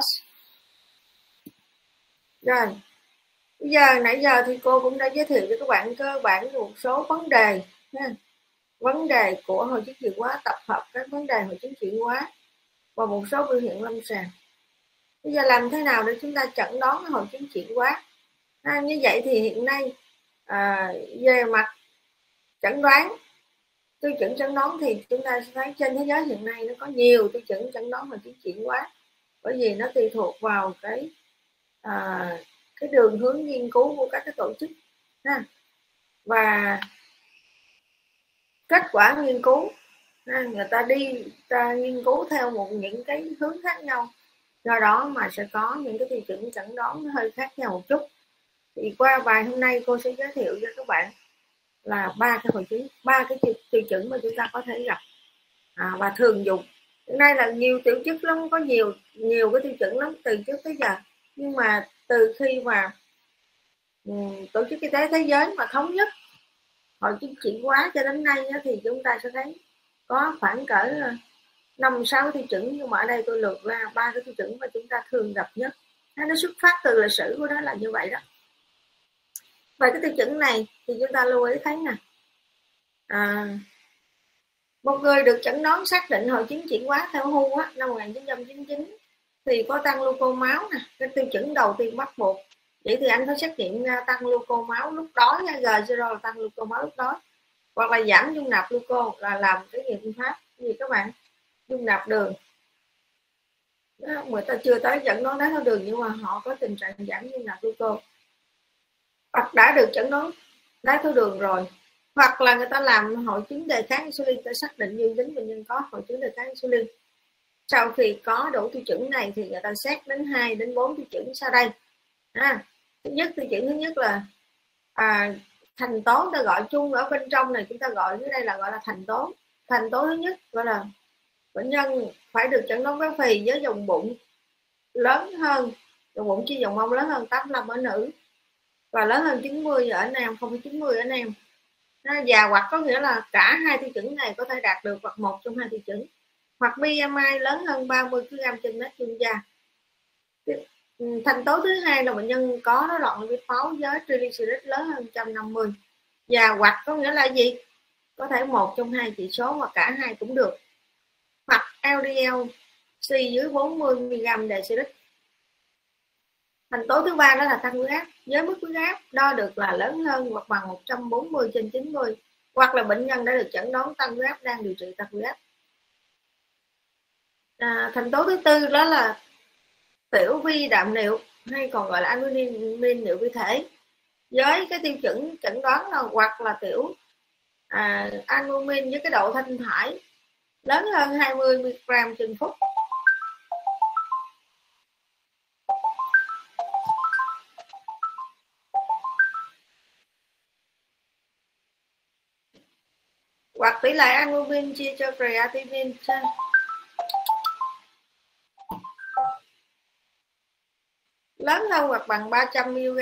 Speaker 1: Rồi bây giờ nãy giờ thì cô cũng đã giới thiệu cho các bạn cơ bản một số vấn đề ha, vấn đề của hội chứng chuyển hóa, tập hợp các vấn đề hội chứng chuyển hóa và một số biểu hiện lâm sàng. Bây giờ làm thế nào để chúng ta chẩn đoán hội chứng chuyển hóa? Như vậy thì hiện nay về mặt chẩn đoán, tiêu chuẩn chẩn đoán thì chúng ta sẽ thấy trên thế giới hiện nay nó có nhiều tiêu chuẩn chẩn đoán hội chứng chuyển hóa, bởi vì nó tùy thuộc vào cái đường hướng nghiên cứu của các cái tổ chức ha, và kết quả nghiên cứu người ta nghiên cứu theo những cái hướng khác nhau, do đó mà sẽ có những cái tiêu chuẩn chẩn đoán nó hơi khác nhau một chút. Thì qua bài hôm nay cô sẽ giới thiệu cho các bạn là ba cái tiêu chuẩn mà chúng ta có thể gặp và thường dùng. Hiện nay là nhiều tổ chức lắm, có nhiều cái tiêu chuẩn lắm từ trước tới giờ, nhưng mà từ khi mà Tổ chức Y tế Thế giới mà thống nhất hội chứng chuyển hóa cho đến nay thì chúng ta sẽ thấy có khoảng cỡ 5-6 tiêu chuẩn, nhưng mà ở đây tôi lược ra 3 cái tiêu chuẩn mà chúng ta thường gặp nhất. Nó xuất phát từ lịch sử của nó là như vậy đó. Và cái tiêu chuẩn này thì chúng ta lưu ý thấy nè, một người được chẩn đoán xác định hội chứng chuyển hóa theo WHO á, năm 1999 thì có tăng gluco máu nè, cái tiêu chuẩn đầu tiên bắt buộc. Vậy thì anh phải xét nghiệm ra tăng gluco máu lúc đói, G0 là tăng gluco máu lúc đói, hoặc là giảm dung nạp gluco là làm cái nghiệm pháp gì các bạn, dung nạp đường. Người ta chưa tới chẩn đoán đái tháo đường nhưng mà họ có tình trạng giảm dung nạp gluco, hoặc đã được chẩn đoán đái tháo đường rồi, hoặc là người ta làm hội chứng đề kháng insulin để xác định dương tính bệnh nhân có hội chứng đề kháng insulin. Sau khi có đủ tiêu chuẩn này thì người ta xét đến 2 đến 4 tiêu chuẩn sau đây. Thứ nhất, tiêu chuẩn thứ nhất là thành tố, ta gọi chung ở bên trong này, chúng ta gọi dưới đây là gọi là thành tố. Thành tố thứ nhất gọi là bệnh nhân phải được chẩn đoán béo phì với vùng bụng lớn hơn, vùng bụng chia vòng mông lớn hơn 85 ở nữ và lớn hơn 90 ở nam, không phải 90 ở nam. Già hoặc có nghĩa là cả hai tiêu chuẩn này có thể đạt được, hoặc một trong hai tiêu chuẩn, hoặc BMI lớn hơn 30 kg trên mét vuông da. Thành tố thứ hai là bệnh nhân có rối loạn lipid máu với triglycerides lớn hơn 150. Già hoặc có nghĩa là gì? Có thể một trong hai chỉ số hoặc cả hai cũng được. Hoặc LDL-C dưới 40 mg dl. Thành tố thứ ba đó là tăng huyết áp, với mức huyết áp đo được là lớn hơn hoặc bằng 140/90, hoặc là bệnh nhân đã được chẩn đoán tăng huyết áp, đang điều trị tăng huyết áp. Thành tố thứ tư đó là tiểu vi đạm niệu, hay còn gọi là albumin niệu vi thể, với cái tiêu chuẩn chẩn đoán là hoặc là tiểu albumin với cái độ thanh thải lớn hơn 20 mg trên phút. Hoặc tỷ lệ albumin chia cho creatinine lớn hơn hoặc bằng 300 mg.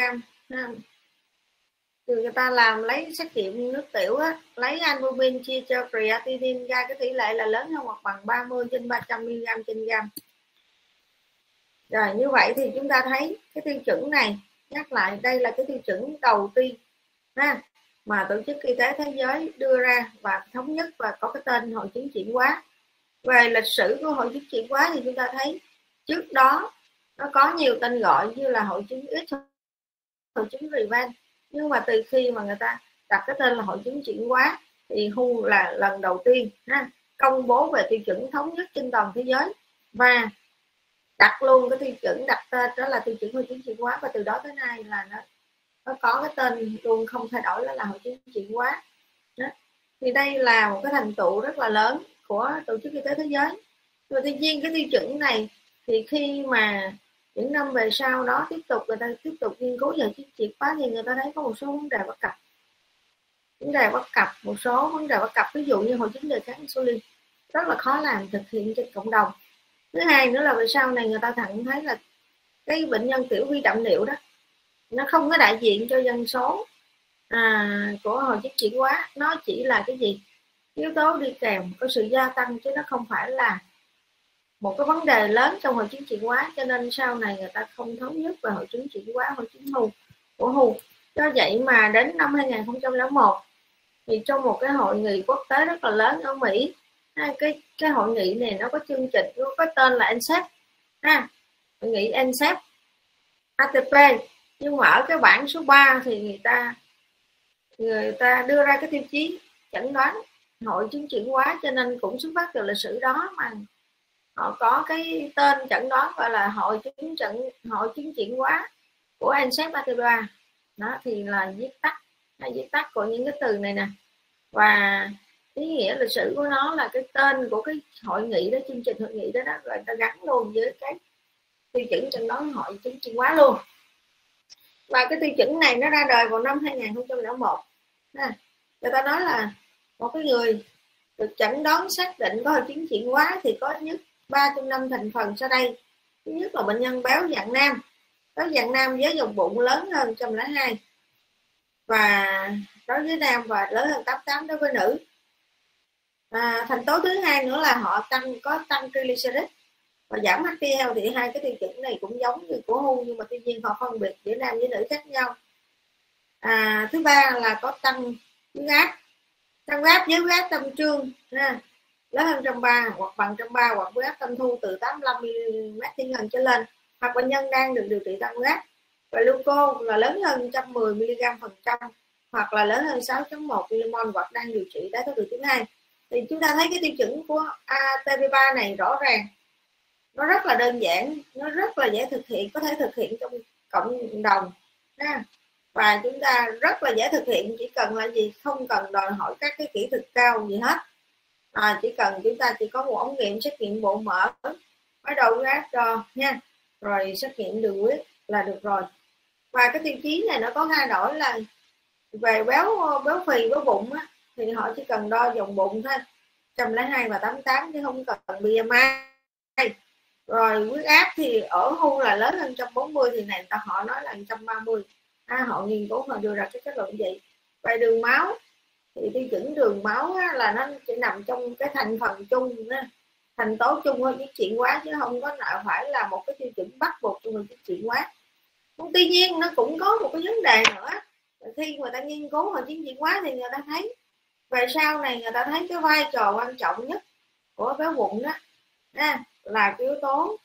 Speaker 1: Thì người ta làm lấy xét nghiệm nước tiểu á, lấy albumin chia cho creatinine ra, cái tỷ lệ là lớn hơn hoặc bằng 30/300 mg trên gram. Rồi như vậy thì chúng ta thấy cái tiêu chuẩn này, nhắc lại đây là cái tiêu chuẩn đầu tiên mà Tổ chức Y tế Thế giới đưa ra và thống nhất và có cái tên hội chứng chuyển hóa. Về lịch sử của hội chứng chuyển hóa thì chúng ta thấy trước đó nó có nhiều tên gọi như là hội chứng X, hội chứng Revenge, nhưng mà từ khi mà người ta đặt cái tên là hội chứng chuyển hóa thì WHO là lần đầu tiên công bố về tiêu chuẩn thống nhất trên toàn thế giới và đặt luôn cái tiêu chuẩn, đặt tên đó là tiêu chuẩn hội chứng chuyển hóa, và từ đó tới nay là nó có cái tên luôn không thay đổi, là hội chứng chuyển hóa. Thì đây là một cái thành tựu rất là lớn của Tổ chức Y tế Thế giới. Và tuy nhiên cái tiêu chuẩn này thì khi mà những năm về sau đó người ta tiếp tục nghiên cứu về chuyển hóa thì người ta thấy có một số vấn đề bất cập. Một số vấn đề bất cập, ví dụ như hội chứng đề kháng insulin rất là khó làm thực hiện trên cộng đồng. Thứ hai nữa là về sau này người ta thấy là cái bệnh nhân tiểu vi đạm niệu đó nó không có đại diện cho dân số của hội chứng chuyển hóa, nó chỉ là cái gì, yếu tố đi kèm có sự gia tăng chứ nó không phải là một cái vấn đề lớn trong hội chứng chuyển hóa. Cho nên sau này người ta không thống nhất về hội chứng chuyển hóa, hội chứng của WHO. Do vậy mà đến năm 2001 thì trong một cái hội nghị quốc tế rất là lớn ở Mỹ, cái hội nghị này nó có chương trình, nó có tên là NCEP, hội nghị NCEP ATP, nhưng mà ở cái bảng số 3 thì người ta đưa ra cái tiêu chí chẩn đoán hội chứng chuyển hóa, cho nên cũng xuất phát từ lịch sử đó mà họ có cái tên chẩn đoán gọi là hội chứng chuyển hóa của NCEP ATP. Đó thì là viết tắt của những cái từ này nè, và ý nghĩa lịch sử của nó là cái tên của cái hội nghị đó, chương trình hội nghị đó rồi ta gắn luôn với cái tiêu chuẩn chẩn đoán hội chứng chuyển hóa luôn. Và cái tiêu chuẩn này nó ra đời vào năm 2001. Người ta nói là một cái người được chẩn đoán xác định có hội chứng chuyển hóa thì có nhất 3 trong 5 thành phần sau đây. Thứ nhất là bệnh nhân béo dạng nam với vùng bụng lớn hơn 102, và đối với nam và lớn hơn 88 đối với nữ. Thành tố thứ hai nữa là họ có tăng triglycerid và giảm HDL, thì hai cái tiêu chuẩn này cũng giống như của HU, nhưng mà tuy nhiên họ phân biệt giữa nam với nữ khác nhau. Thứ ba là có tăng huyết áp, tăng huyết áp với huyết áp tâm trương ha, lớn hơn 130 hoặc bằng 130, hoặc huyết áp tâm thu từ 85 mm/h trở lên, hoặc bệnh nhân đang được điều trị tăng huyết áp. Và gluco là lớn hơn 110 mg/trăm, hoặc là lớn hơn 6.1 mmol, hoặc đang điều trị đái tháo đường type 2. Thì chúng ta thấy cái tiêu chuẩn của ATP3 này rõ ràng, nó rất là đơn giản, nó rất là dễ thực hiện, có thể thực hiện trong cộng đồng ha. Và chúng ta rất là dễ thực hiện, chỉ cần là gì, không cần đòi hỏi các cái kỹ thuật cao gì hết. Chỉ cần chúng ta chỉ có một ống nghiệm xét nghiệm bộ mỡ, bắt đầu huyết áp cho nha, rồi xét nghiệm đường huyết là được rồi. Và cái tiêu chí này nó có thay đổi là về béo phì, béo bụng á, thì họ chỉ cần đo vòng bụng thôi, 102 và 88, chứ không cần BMI. Rồi huyết áp thì ở HU là lớn hơn 140, thì này ta họ nói là 130. Họ nghiên cứu, họ đưa ra cái kết luận vậy. Về đường máu thì tiêu chuẩn đường máu á, là nó chỉ nằm trong cái thành phần chung, thành tố chung hơn với chuyển hóa, chứ không có phải là một cái tiêu chuẩn bắt buộc trong người chuyển hóa. Tuy nhiên nó cũng có một cái vấn đề nữa, khi người ta nghiên cứu hội chứng chuyển hóa thì người ta thấy về sau này, người ta thấy cái vai trò quan trọng nhất của béo bụng đó là cái yếu tố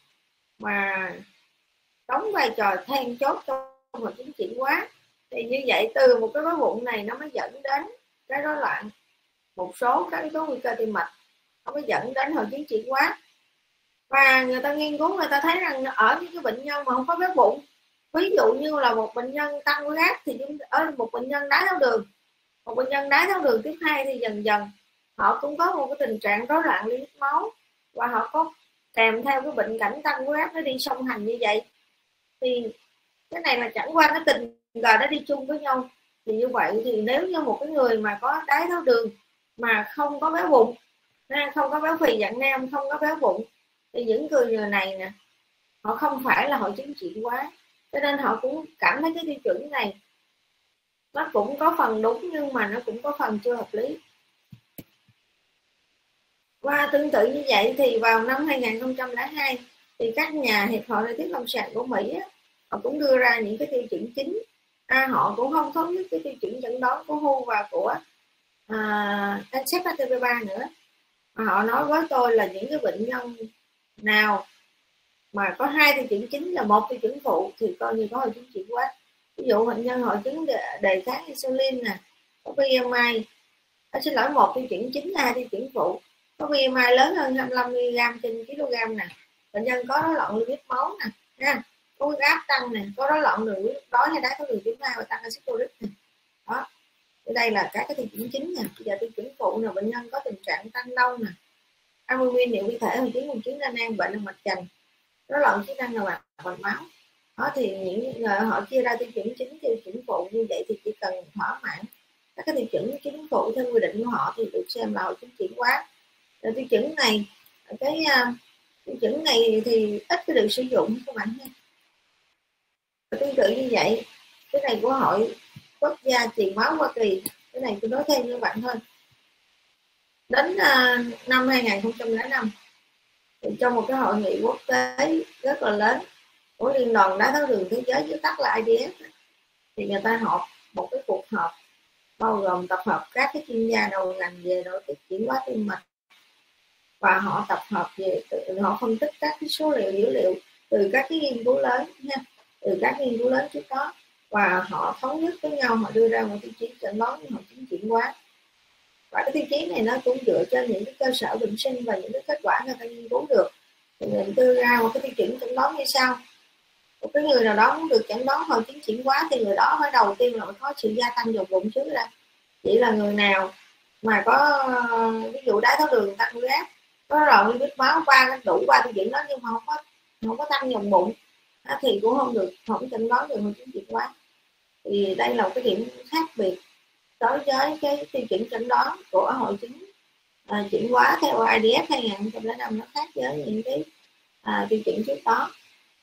Speaker 1: mà đóng vai trò then chốt trong hội chứng chuyển hóa. Thì như vậy từ một cái béo bụng này nó mới dẫn đến cái rối loạn một số các yếu tố nguy cơ tim mạch, nó mới dẫn đến hội chứng chuyển hóa. Và người ta nghiên cứu, người ta thấy rằng ở những cái bệnh nhân mà không có béo bụng, ví dụ như là một bệnh nhân tăng huyết áp, thì ở một bệnh nhân đái tháo đường, một bệnh nhân đái tháo đường tiếp 2, thì dần dần họ cũng có một cái tình trạng rối loạn lipid máu, và họ có kèm theo cái bệnh cảnh tăng huyết áp nó đi song hành như vậy. Thì cái này là chẳng qua cái tình cờ nó đi chung với nhau. Thì như vậy thì nếu như một cái người mà có đái tháo đường mà không có béo bụng, không có béo phì dạng nam, không có béo bụng, thì những người này nè, họ không phải là hội chứng chuyển hóa, cho nên họ cũng cảm thấy cái tiêu chuẩn này nó cũng có phần đúng, nhưng mà nó cũng có phần chưa hợp lý. Và tương tự như vậy thì vào năm 2002 thì các nhà hiệp hội nội tiết lâm sàng của Mỹ á, họ cũng đưa ra những cái tiêu chuẩn chính. Họ cũng không thống nhất cái tiêu chuẩn chẩn đoán của HU và của ANSEP ATP3 nữa. Họ nói với tôi là những cái bệnh nhân nào mà có hai tiêu chuẩn chính là một tiêu chuẩn phụ thì coi như có hội chứng chuyển hóa. Ví dụ bệnh nhân hội chứng đề kháng insulin nè, có BMI, một tiêu chuẩn chính là hai tiêu chuẩn phụ, có BMI lớn hơn 25 mg/kg nè, bệnh nhân có rối loạn lipid máu nè, có huyết áp tăng nè, có rối loạn đường huyết đói hay đái tháo đường type 2 và tăng axit uric nè. Đó, đây là các cái tiêu chuẩn chính nè. Bây giờ tiêu chuẩn phụ là bệnh nhân có tình trạng tăng đông nè, albumin niệu vi thể, hội chứng buồng trứng đa nang, bệnh động mạch trành, rối loạn chức năng là mạch máu. Đó, thì những người họ chia ra tiêu chuẩn chính, tiêu chuẩn phụ như vậy thì chỉ cần thỏa mãn các cái tiêu chuẩn chính phụ theo quy định của họ thì được xem là hội chứng chuyển hóa. Rồi tiêu chuẩn này, cái tiêu chuẩn này thì ít có được sử dụng các bạn nha. Tương tự như vậy, cái này của Hội Quốc gia truyền máu Hoa Kỳ, cái này tôi nói thêm với bạn thôi. Đến năm 2005 thì trong một cái hội nghị quốc tế rất là lớn của Liên đoàn Đái tháo đường Thế giới, viết tắt là IDF, thì người ta họp một cái cuộc họp bao gồm tập hợp các cái chuyên gia đầu ngành về nội tiết chuyển hóa tim mạch, và họ tập hợp về họ phân tích các cái số liệu, dữ liệu từ các cái nghiên cứu lớn nha, từ các nghiên cứu lớn trước đó, và họ thống nhất với nhau, họ đưa ra một tiêu chí chẩn đoán hội chứng chuyển hóa. Và cái tiêu chí này nó cũng dựa trên những cái cơ sở bệnh sinh và những cái kết quả người ta nghiên cứu được, thì mình đưa ra một cái tiêu chuẩn chẩn đoán như sau. Một cái người nào đó muốn được chẩn đoán hội chứng chuyển hóa thì người đó phải đầu tiên là có sự gia tăng vòng bụng trước ra. Chỉ là người nào mà có ví dụ đái tháo đường, tăng huyết áp, có rồi lipid máu đủ qua tiêu chuẩn đó, nhưng mà không có tăng vòng bụng thì cũng không chẩn đoán được hội chứng chuyển hóa. Thì đây là một cái điểm khác biệt đối với cái tiêu chuẩn chẩn đoán của hội chứng chuyển hóa theo IDF 2005, nó khác với những cái tiêu chuẩn trước đó.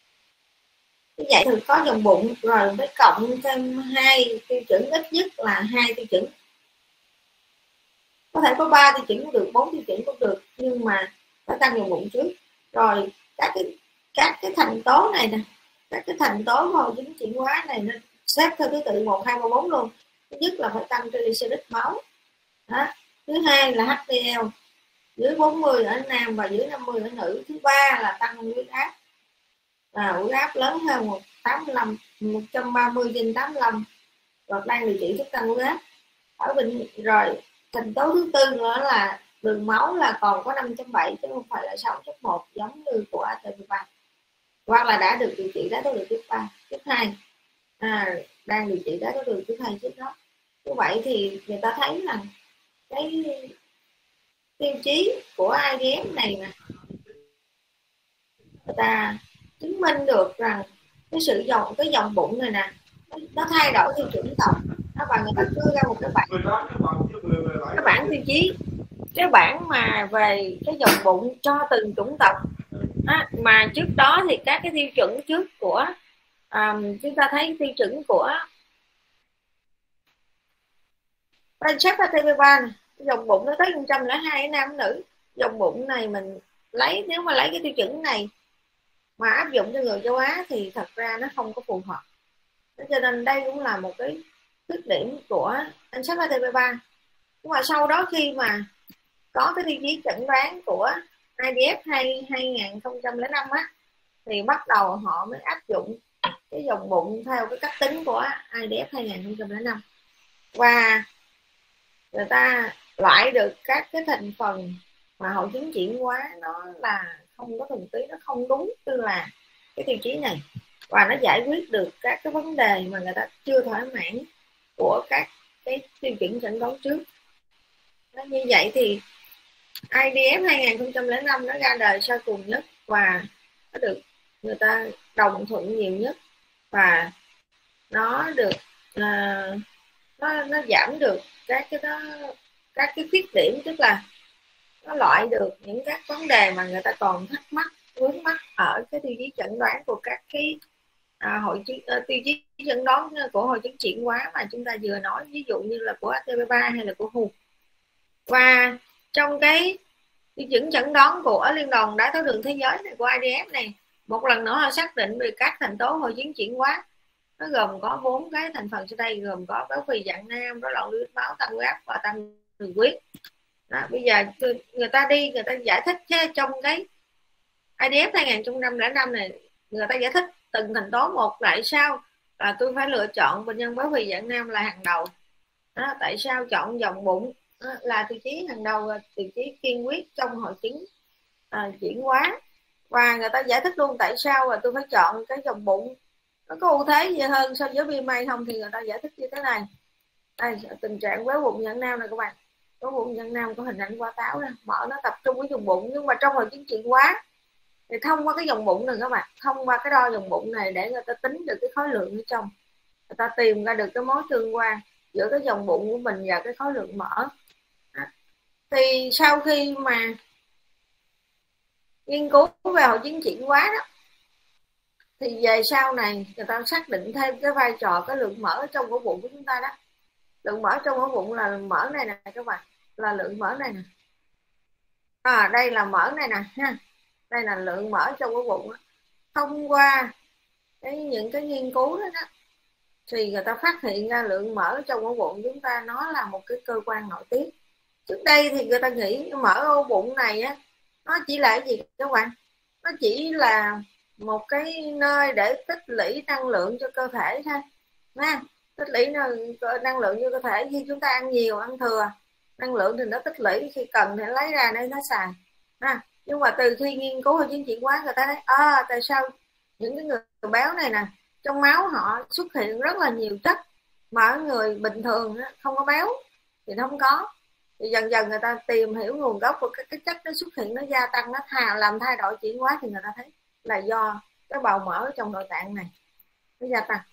Speaker 1: Như vậy thì có vòng bụng rồi với cộng thêm hai tiêu chuẩn, ít nhất là hai tiêu chuẩn. có thể có 3 tiêu chuẩn cũng được, 4 tiêu chuẩn cũng được, nhưng mà phải tăng vòng bụng trước. Rồi các cái thành tố này nè, các cái thành tố hội chứng chuyển hóa này nó xếp theo thứ tự 1, 2, 3, 4 luôn. Thứ nhất là phải tăng triglycerides máu đó. Thứ hai là HDL dưới 40 ở nam và dưới 50 ở nữ. Thứ ba là tăng huyết áp, huyết áp lớn hơn 185 130/85 và đang điều trị thuốc tăng huyết áp ở bệnh. Rồi thành tố thứ tư nữa là đường máu là còn có 5.7 chứ không phải là 6.1 giống như của ATP3, hoặc là đã được điều trị đái tháo đường tuyếp 3, tuyếp 2, đang điều trị đái tháo đường tuyếp 2 trước đó. Như vậy thì người ta thấy là cái tiêu chí của IDF này nè, người ta chứng minh được rằng cái dòng bụng này nè nó thay đổi theo chủng tộc đó, và người ta đưa ra một cái bảng tiêu chí, cái bảng mà về cái dòng bụng cho từng chủng tộc mà trước đó thì các cái tiêu chuẩn trước của chúng ta thấy tiêu chuẩn của danh sách ATP3 này, dòng bụng nó tới 102 nam nữ. Dòng bụng này mình lấy, nếu mà lấy cái tiêu chuẩn này mà áp dụng cho người châu Á thì thật ra nó không có phù hợp. Cho nên đây cũng là một cái khuyết điểm của danh sách ATP3. Nhưng mà sau đó khi mà có cái tiêu chí chẩn đoán của IDF 2005 thì bắt đầu họ mới áp dụng cái dòng bụng theo cái cách tính của IDF 2005, và người ta loại được các cái thành phần mà hội chứng chuyển hóa nó là không có thuần túy, nó không đúng như là cái tiêu chí này, và nó giải quyết được các cái vấn đề mà người ta chưa thỏa mãn của các cái tiêu chuẩn chẩn đoán trước. Như vậy thì IDF 2005 nó ra đời sau cùng nhất và nó được người ta đồng thuận nhiều nhất, và nó được nó giảm được các cái khuyết điểm, tức là nó loại được những các vấn đề mà người ta còn thắc mắc vướng mắc ở cái tiêu chí chẩn đoán của các cái tiêu chí chẩn đoán của hội chứng chuyển hóa mà chúng ta vừa nói, ví dụ như là của ATP3 hay là của HU. Và trong cái tiêu chuẩn chẩn đoán của Liên đoàn Đái tháo đường Thế giới này, của IDF này, một lần nữa họ xác định về các thành tố hội chứng chuyển hóa. Nó gồm có 4 cái thành phần sau đây, gồm có béo phì dạng nam, rối loạn lipid máu, tăng huyết áp và tăng đường huyết. Bây giờ người ta giải thích trong cái IDF 2005 này, người ta giải thích từng thành tố một. Tại sao là tôi phải lựa chọn bệnh nhân béo phì dạng nam là hàng đầu đó, tại sao chọn dòng bụng là tiêu chí hàng đầu, tiêu chí kiên quyết trong hội chứng chuyển hóa. Và người ta giải thích luôn tại sao là tôi phải chọn cái dòng bụng, nó có ưu thế gì hơn so với BMI không, thì người ta giải thích như thế này. Đây, tình trạng béo bụng dạng nam này các bạn, béo bụng dạng nam có hình ảnh quả táo nè, mỡ nó tập trung với dòng bụng, nhưng mà trong hội chứng chuyển hóa thì thông qua cái dòng bụng này các bạn, thông qua cái đo dòng bụng này để người ta tính được cái khối lượng ở trong, người ta tìm ra được cái mối tương quan giữa cái dòng bụng của mình và cái khối lượng mỡ. Thì sau khi mà nghiên cứu về hội chứng chuyển hóa đó, thì về sau này người ta xác định thêm cái vai trò cái lượng mỡ trong ổ bụng của chúng ta đó. Lượng mỡ trong ổ bụng là mỡ này nè các bạn, là lượng mỡ này nè. Đây là mỡ này nè ha. Đây là lượng mỡ trong ổ bụng. Thông qua những cái nghiên cứu đó, thì người ta phát hiện ra lượng mỡ trong ổ bụng chúng ta nó là một cái cơ quan nội tiết. Trước đây thì người ta nghĩ mỡ ổ bụng này á, nó chỉ là cái gì các bạn? Nó chỉ là một cái nơi để tích lũy năng lượng cho cơ thể thôi nha. Tích lũy năng lượng cho cơ thể, khi chúng ta ăn nhiều, ăn thừa năng lượng thì nó tích lũy, khi cần thì lấy ra để nó xài ha. Nhưng mà từ khi nghiên cứu hội chứng chuyển hóa, người ta thấy tại sao những cái người béo này nè, trong máu họ xuất hiện rất là nhiều chất mà ở người bình thường không có béo thì nó không có. Thì dần dần người ta tìm hiểu nguồn gốc của cái chất nó xuất hiện, nó gia tăng, nó làm thay đổi chuyển hóa, thì người ta thấy là do cái bào mỡ trong nội tạng này nó gia tăng.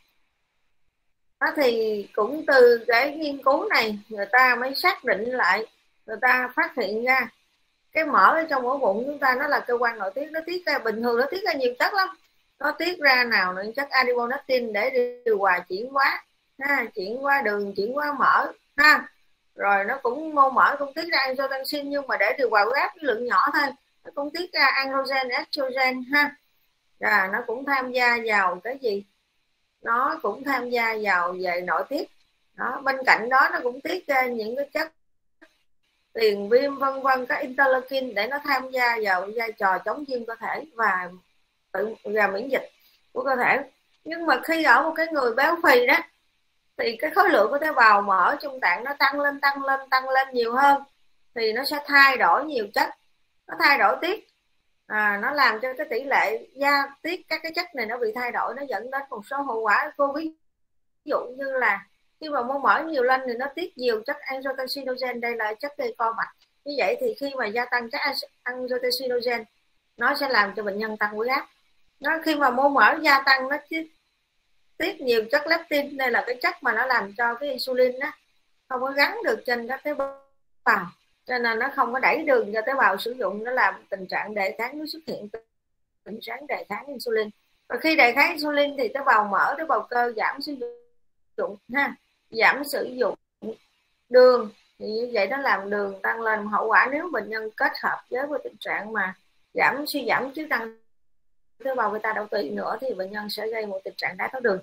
Speaker 1: Đó thì cũng từ cái nghiên cứu này người ta mới xác định lại, người ta phát hiện ra cái mỡ ở trong ổ bụng chúng ta nó là cơ quan nội tiết, nó tiết ra bình thường, nó tiết ra nhiều chất lắm, nó tiết ra nào những chất adiponectin để điều hòa chuyển hóa ha, chuyển hóa đường, chuyển hóa mỡ ha. rồi nó cũng mô mỡ cũng tiết ra angiotensin, nhưng mà để điều hòa huyết áp cái lượng nhỏ thôi, nó cũng tiết ra androgen, estrogen ha. Rồi nó cũng tham gia vào cái gì, nó cũng tham gia vào về nội tiết đó. Bên cạnh đó nó cũng tiết ra những cái chất tiền viêm vân vân, các interleukin để nó tham gia vào vai trò chống viêm cơ thể và miễn dịch của cơ thể. Nhưng mà khi ở một cái người béo phì đó thì cái khối lượng của tế bào mỡ trong tạng nó tăng lên nhiều hơn, thì nó sẽ thay đổi nhiều chất, nó thay đổi tiết, nó làm cho cái tỷ lệ gia tiết các cái chất này nó bị thay đổi, nó dẫn đến một số hậu quả. Cô ví dụ như là khi mà mô mỡ nhiều lên thì nó tiết nhiều chất angiotensinogen, đây là chất gây co mạch. Như vậy thì khi mà gia tăng chất angiotensinogen nó sẽ làm cho bệnh nhân tăng huyết áp. Nó khi mà mô mỡ gia tăng nó tiết nhiều chất leptin, đây là cái chất mà nó làm cho cái insulin đó không có gắn được trên các tế bào, cho nên nó không có đẩy đường cho tế bào sử dụng, nó làm tình trạng đề kháng nó xuất hiện, tình trạng đề kháng insulin. Và khi đề kháng insulin thì tế bào mỡ, tế bào cơ giảm sử dụng ha, giảm sử dụng đường, thì như vậy nó làm đường tăng lên. Hậu quả nếu bệnh nhân kết hợp với tình trạng mà suy giảm chức năng tế bào beta đậu tụy nữa thì bệnh nhân sẽ gây một tình trạng đái tháo đường.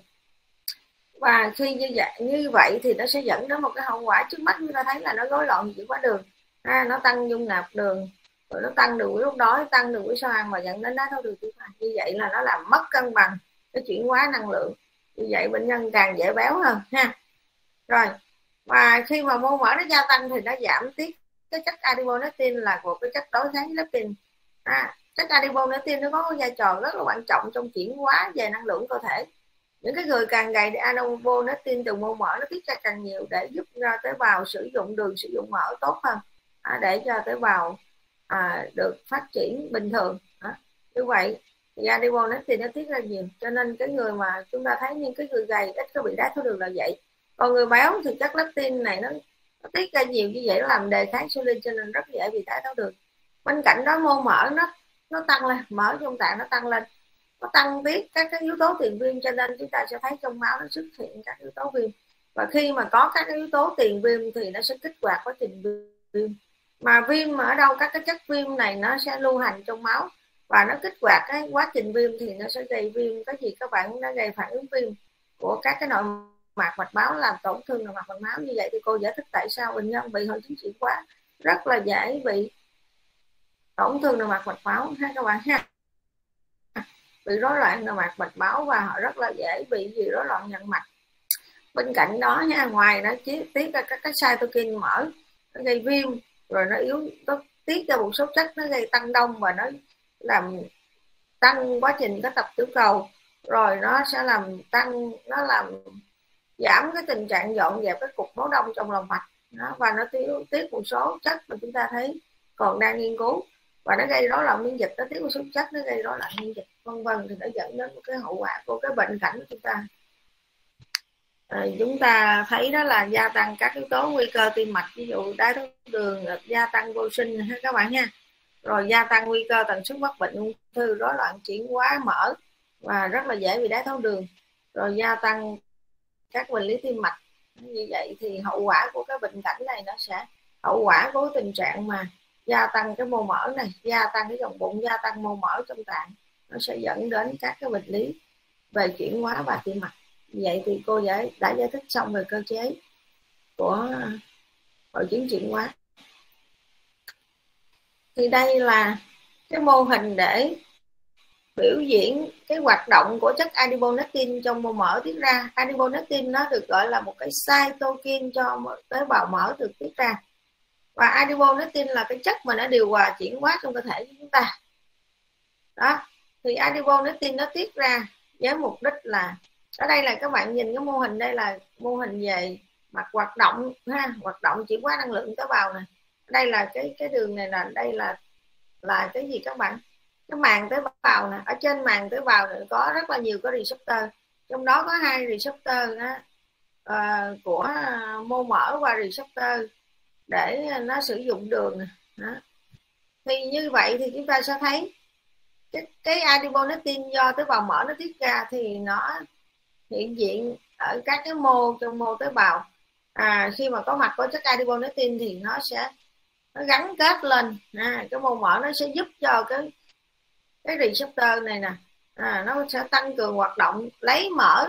Speaker 1: Và khi như vậy thì nó sẽ dẫn đến một cái hậu quả trước mắt chúng ta thấy là nó rối loạn chuyển hóa đường, nó tăng dung nạp đường, rồi nó tăng đường huyết lúc đó, tăng đường huyết sau ăn và dẫn đến đái tháo đường. Như vậy là nó làm mất cân bằng cái chuyển hóa năng lượng, như vậy bệnh nhân càng dễ béo hơn ha. Rồi, và khi mà mô mỡ nó gia tăng thì nó giảm tiết cái chất adiponectin là một cái chất đối kháng leptin. Chất adiponectin nó có vai trò rất là quan trọng trong chuyển hóa về năng lượng cơ thể. Những cái người càng gầy thì adiponectin từ mô mỡ nó tiết ra càng nhiều để giúp cho tế bào sử dụng đường, sử dụng mỡ tốt hơn, để cho tế bào được phát triển bình thường. Như vậy thì adiponectin nó tiết ra nhiều, cho nên cái người mà chúng ta thấy những cái người gầy ít có bị đái tháo đường là vậy. Còn người béo thì chất leptin này nó tiết ra nhiều, như vậy nó làm đề kháng insulin, cho nên rất dễ bị đái tháo đường. Bên cạnh đó mô mỡ nó tăng lên, mỡ trong tạng nó tăng lên, nó tăng tiết các cái yếu tố tiền viêm, cho nên chúng ta sẽ thấy trong máu nó xuất hiện các yếu tố viêm. Và khi mà có các yếu tố tiền viêm thì nó sẽ kích hoạt quá trình viêm. Mà viêm ở đâu, các cái chất viêm này nó sẽ lưu hành trong máu và nó kích hoạt cái quá trình viêm thì nó sẽ gây viêm. Cái gì các bạn, nó gây phản ứng viêm của các cái nội mạc mạch máu, làm tổn thương nội mạc mạch máu. Như vậy thì cô giải thích tại sao bệnh nhân bị hội chứng chuyển hóa rất là dễ bị tổn thương nội mạc mạch máu ha các bạn ha, bị rối loạn nội mạc mạch máu và họ rất là dễ bị rối loạn nhận mạch. Bên cạnh đó nha, ngoài nó tiết ra các cái cytokine mỡ nó gây viêm, rồi nó tiết ra một số chất nó gây tăng đông và nó làm tăng quá trình cái tập tiểu cầu, rồi nó sẽ làm giảm cái tình trạng dọn dẹp cái cục máu đông trong lòng mạch đó, và nó tiết một số chất mà chúng ta thấy còn đang nghiên cứu, và nó gây rối loạn miễn dịch, nó tiết một số chất nó gây rối loạn miễn dịch vân vân, thì nó dẫn đến một cái hậu quả của cái bệnh cảnh của chúng ta. Chúng ta thấy đó là gia tăng các yếu tố nguy cơ tim mạch, ví dụ đái tháo đường, gia tăng vô sinh ha các bạn nha, rồi gia tăng nguy cơ tần suất mắc bệnh ung thư, rối loạn chuyển hóa mỡ và rất là dễ bị đái tháo đường, rồi gia tăng các bệnh lý tim mạch. Như vậy thì hậu quả của cái bệnh cảnh này nó sẽ hậu quả của tình trạng mà gia tăng cái mô mỡ này, gia tăng cái vòng bụng, gia tăng mô mỡ trong tạng, nó sẽ dẫn đến các cái bệnh lý về chuyển hóa và tim mạch. Vậy thì cô đã giải thích xong về cơ chế của hội chứng chuyển hóa. Thì đây là cái mô hình để biểu diễn cái hoạt động của chất adiponectin trong mô mỡ tiết ra. Adiponectin nó được gọi là một cái cytokine cho tế bào mỡ được tiết ra, và adiponectin là cái chất mà nó điều hòa chuyển hóa trong cơ thể của chúng ta đó. Thì adiponectin nó tiết ra với mục đích là, ở đây là các bạn nhìn cái mô hình, đây là mô hình về mặt hoạt động ha, hoạt động chuyển hóa năng lượng tế bào này. Đây là cái đường này, là đây là cái gì các bạn, cái màng tế bào nè. Ở trên màng tế bào này có rất là nhiều cái receptor, trong đó có 2 receptor của mô mỡ và receptor để nó sử dụng đường đó. Thì như vậy thì chúng ta sẽ thấy cái adiponectin do tế bào mỡ nó tiết ra thì nó hiện diện ở các cái trong mô tế bào, khi mà có mặt của chất adiponectin thì nó gắn kết lên, cái mô mỡ nó sẽ giúp cho cái receptor này nè, nó sẽ tăng cường hoạt động lấy mỡ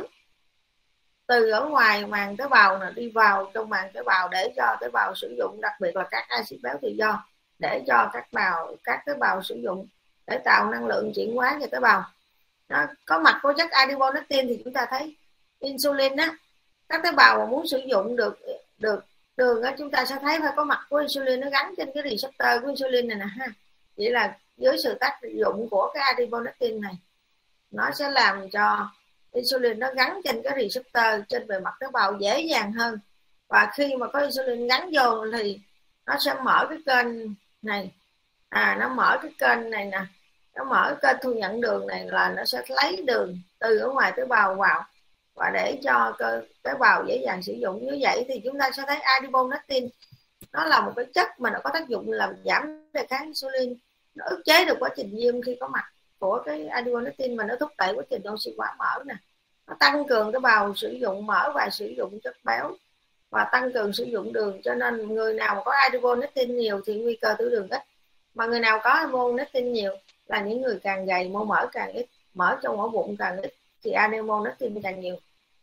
Speaker 1: từ ở ngoài màng tế bào này đi vào trong màng tế bào để cho tế bào sử dụng, đặc biệt là các axit béo tự do, để cho các tế bào sử dụng để tạo năng lượng chuyển hóa cho tế bào. Nó có mặt của chất adiponectin thì chúng ta thấy insulin á, các tế bào mà muốn sử dụng được đường á, chúng ta sẽ thấy phải có mặt của insulin, nó gắn trên cái receptor của insulin này nè ha. Vậy là với sự tác dụng của cái adiponectin này, nó sẽ làm cho insulin nó gắn trên cái receptor trên bề mặt tế bào dễ dàng hơn. Và khi mà có insulin gắn vô thì nó sẽ mở cái kênh này, nó mở cái kênh này nè, nó mở kênh thu nhận đường này, là nó sẽ lấy đường từ ở ngoài tế bào vào và để cho tế bào dễ dàng sử dụng. Như vậy thì chúng ta sẽ thấy adiponectin nó là một cái chất mà nó có tác dụng làm giảm đề kháng insulin, nó ức chế được quá trình viêm khi có mặt của cái adiponectin, mà nó thúc đẩy quá trình oxy hóa mỡ nè, nó tăng cường tế bào sử dụng mỡ và sử dụng chất béo, và tăng cường sử dụng đường. Cho nên người nào mà có adiponectin nhiều thì nguy cơ tiểu đường ít, mà người nào có adiponectin nhiều là những người càng gầy, mô mỡ càng ít, mỡ trong ổ bụng càng ít thì adiponectin càng nhiều.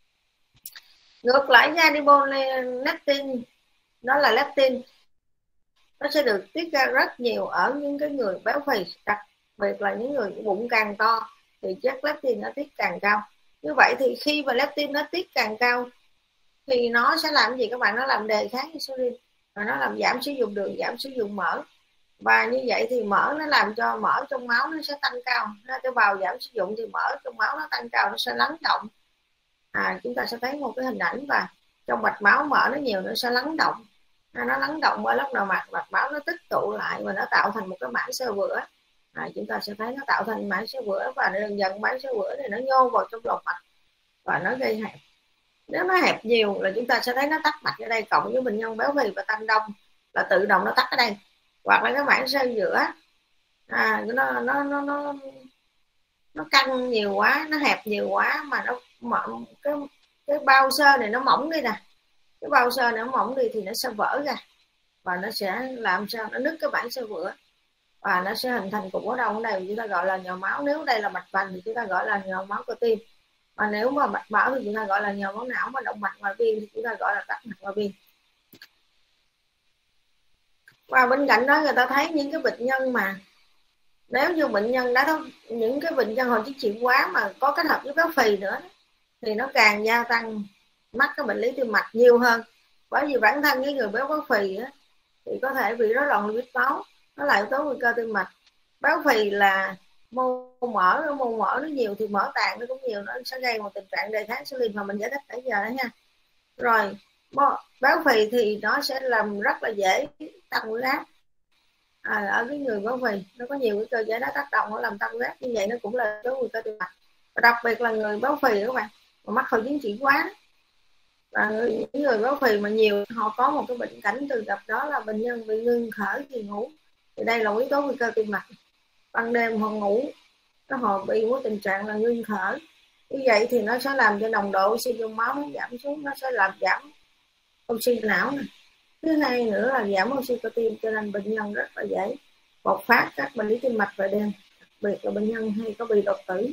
Speaker 1: Ngược lại với adiponectin, nó là leptin, nó sẽ được tiết ra rất nhiều ở những cái người béo phì, đặc biệt là những người bụng càng to thì chất leptin nó tiết càng cao. Như vậy thì khi mà leptin nó tiết càng cao thì nó sẽ làm gì các bạn? Nó làm đề kháng insulin, và nó làm giảm sử dụng đường, giảm sử dụng mỡ. Và như vậy thì mỡ nó làm cho mỡ trong máu nó sẽ tăng cao, tế bào giảm sử dụng thì mỡ trong máu nó tăng cao, nó sẽ lắng động. Chúng ta sẽ thấy một cái hình ảnh, và trong mạch máu mỡ nó nhiều, nó sẽ lắng động, nó lắng động ở lớp đầu mạch máu, nó tích tụ lại và nó tạo thành một cái mảng xơ vữa. Chúng ta sẽ thấy nó tạo thành mảng xơ vữa, và dần dần mảng xơ vữa này nó nhô vào trong lòng mạch và nó gây hẹp. Nếu nó hẹp nhiều là chúng ta sẽ thấy nó tắc mạch ở đây, cộng với bệnh nhân béo phì và tăng đông là tự động nó tắc ở đây. Hoặc là cái mảng xơ vữa nó căng nhiều quá, nó hẹp nhiều quá, mà cái bao xơ này nó mỏng đi nè, cái bao xơ này nó mỏng đi thì nó sẽ vỡ ra, và nó sẽ làm sao nó nứt cái mảng xơ vữa, và nó sẽ hình thành cục máu đông ở đây, chúng ta gọi là nhồi máu. Nếu đây là mạch vành thì chúng ta gọi là nhồi máu cơ tim, và nếu mà mạch máu thì chúng ta gọi là nhồi máu não, mà động mạch ngoại biên thì chúng ta gọi là tắc mạch ngoại biên. Và bên cạnh đó người ta thấy những cái bệnh nhân mà nếu như bệnh nhân đã những cái bệnh nhân hội chứng chuyển hóa mà có kết hợp với béo phì nữa thì nó càng gia tăng mắc cái bệnh lý tim mạch nhiều hơn. Bởi vì bản thân cái người béo phì thì có thể bị rối loạn lipid máu, nó là yếu tố nguy cơ tim mạch. Béo phì là mô mỡ nó nhiều thì mỡ tàn nó cũng nhiều, nó sẽ gây một tình trạng đề kháng insulin mà mình giải thích nãy giờ đó nha. Rồi béo phì thì nó sẽ làm rất là dễ tăng huyết áp. Ở cái người béo phì nó có nhiều cái cơ chế nó tác động, nó làm tăng huyết áp, như vậy nó cũng là yếu tố nguy cơ tim mạch. Và đặc biệt là người béo phì các bạn mà mắc hội chứng chuyển hóa, và những người béo phì mà nhiều, họ có một cái bệnh cảnh thường gặp, đó là bệnh nhân bị ngưng thở khi ngủ. Thì đây là yếu tố nguy cơ tim mạch. Ban đêm họ ngủ, họ bị một tình trạng là ngưng thở, như vậy thì nó sẽ làm cho nồng độ oxy trong máu nó giảm xuống, nó sẽ làm giảm oxy não này. Thứ hai nữa là giảm oxy cơ tim, cho nên bệnh nhân rất là dễ bộc phát các bệnh lý tim mạch về đêm, đặc biệt là bệnh nhân hay có bị đột tử.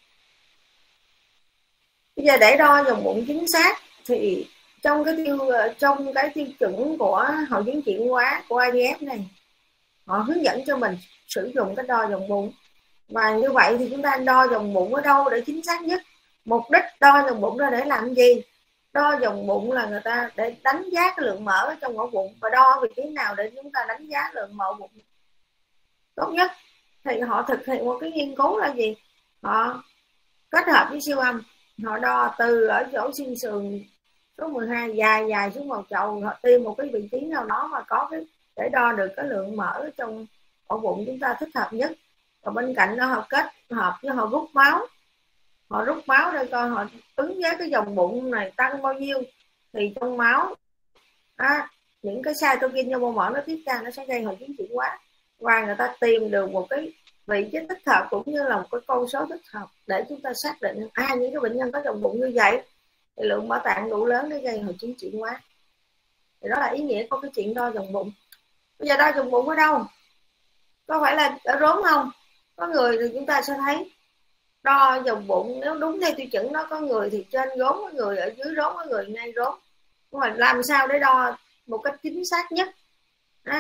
Speaker 1: Bây giờ để đo vòng bụng chính xác thì trong cái tiêu chuẩn của hội chứng chuyển hóa của IVF này, họ hướng dẫn cho mình sử dụng cái đo vòng bụng. Và như vậy thì chúng ta đo vòng bụng ở đâu để chính xác nhất? Mục đích đo vòng bụng ra để làm gì? Đo vòng bụng là người ta để đánh giá cái lượng mỡ ở trong ổ bụng, và đo vị trí nào để chúng ta đánh giá lượng mỡ bụng tốt nhất. Thì họ thực hiện một cái nghiên cứu là gì? Họ kết hợp với siêu âm, họ đo từ ở chỗ xương sườn số 12 dài xuống vào chậu, họ tìm một cái vị trí nào đó mà có cái để đo được cái lượng mỡ trong ổ bụng chúng ta thích hợp nhất. Và bên cạnh đó họ kết hợp với họ rút máu để coi họ ứng với cái vòng bụng này tăng bao nhiêu, thì trong máu những cái cytokine trong mô mỡ nó tiết ra, nó sẽ gây hội chứng chuyển hóa. Và người ta tìm được một cái vị trí thích hợp cũng như là một cái con số thích hợp để chúng ta xác định những cái bệnh nhân có vòng bụng như vậy thì lượng mỡ tạng đủ lớn để gây hội chứng chuyển hóa. Thì đó là ý nghĩa của cái chuyện đo vòng bụng. Bây giờ đo vòng bụng ở đâu? Có phải là ở rốn không? Có người thì chúng ta sẽ thấy đo vòng bụng nếu đúng theo tiêu chuẩn đó, có người thì trên rốn, có người ở dưới rốn, có người ngay rốn. Nhưng mà làm sao để đo một cách chính xác nhất đó,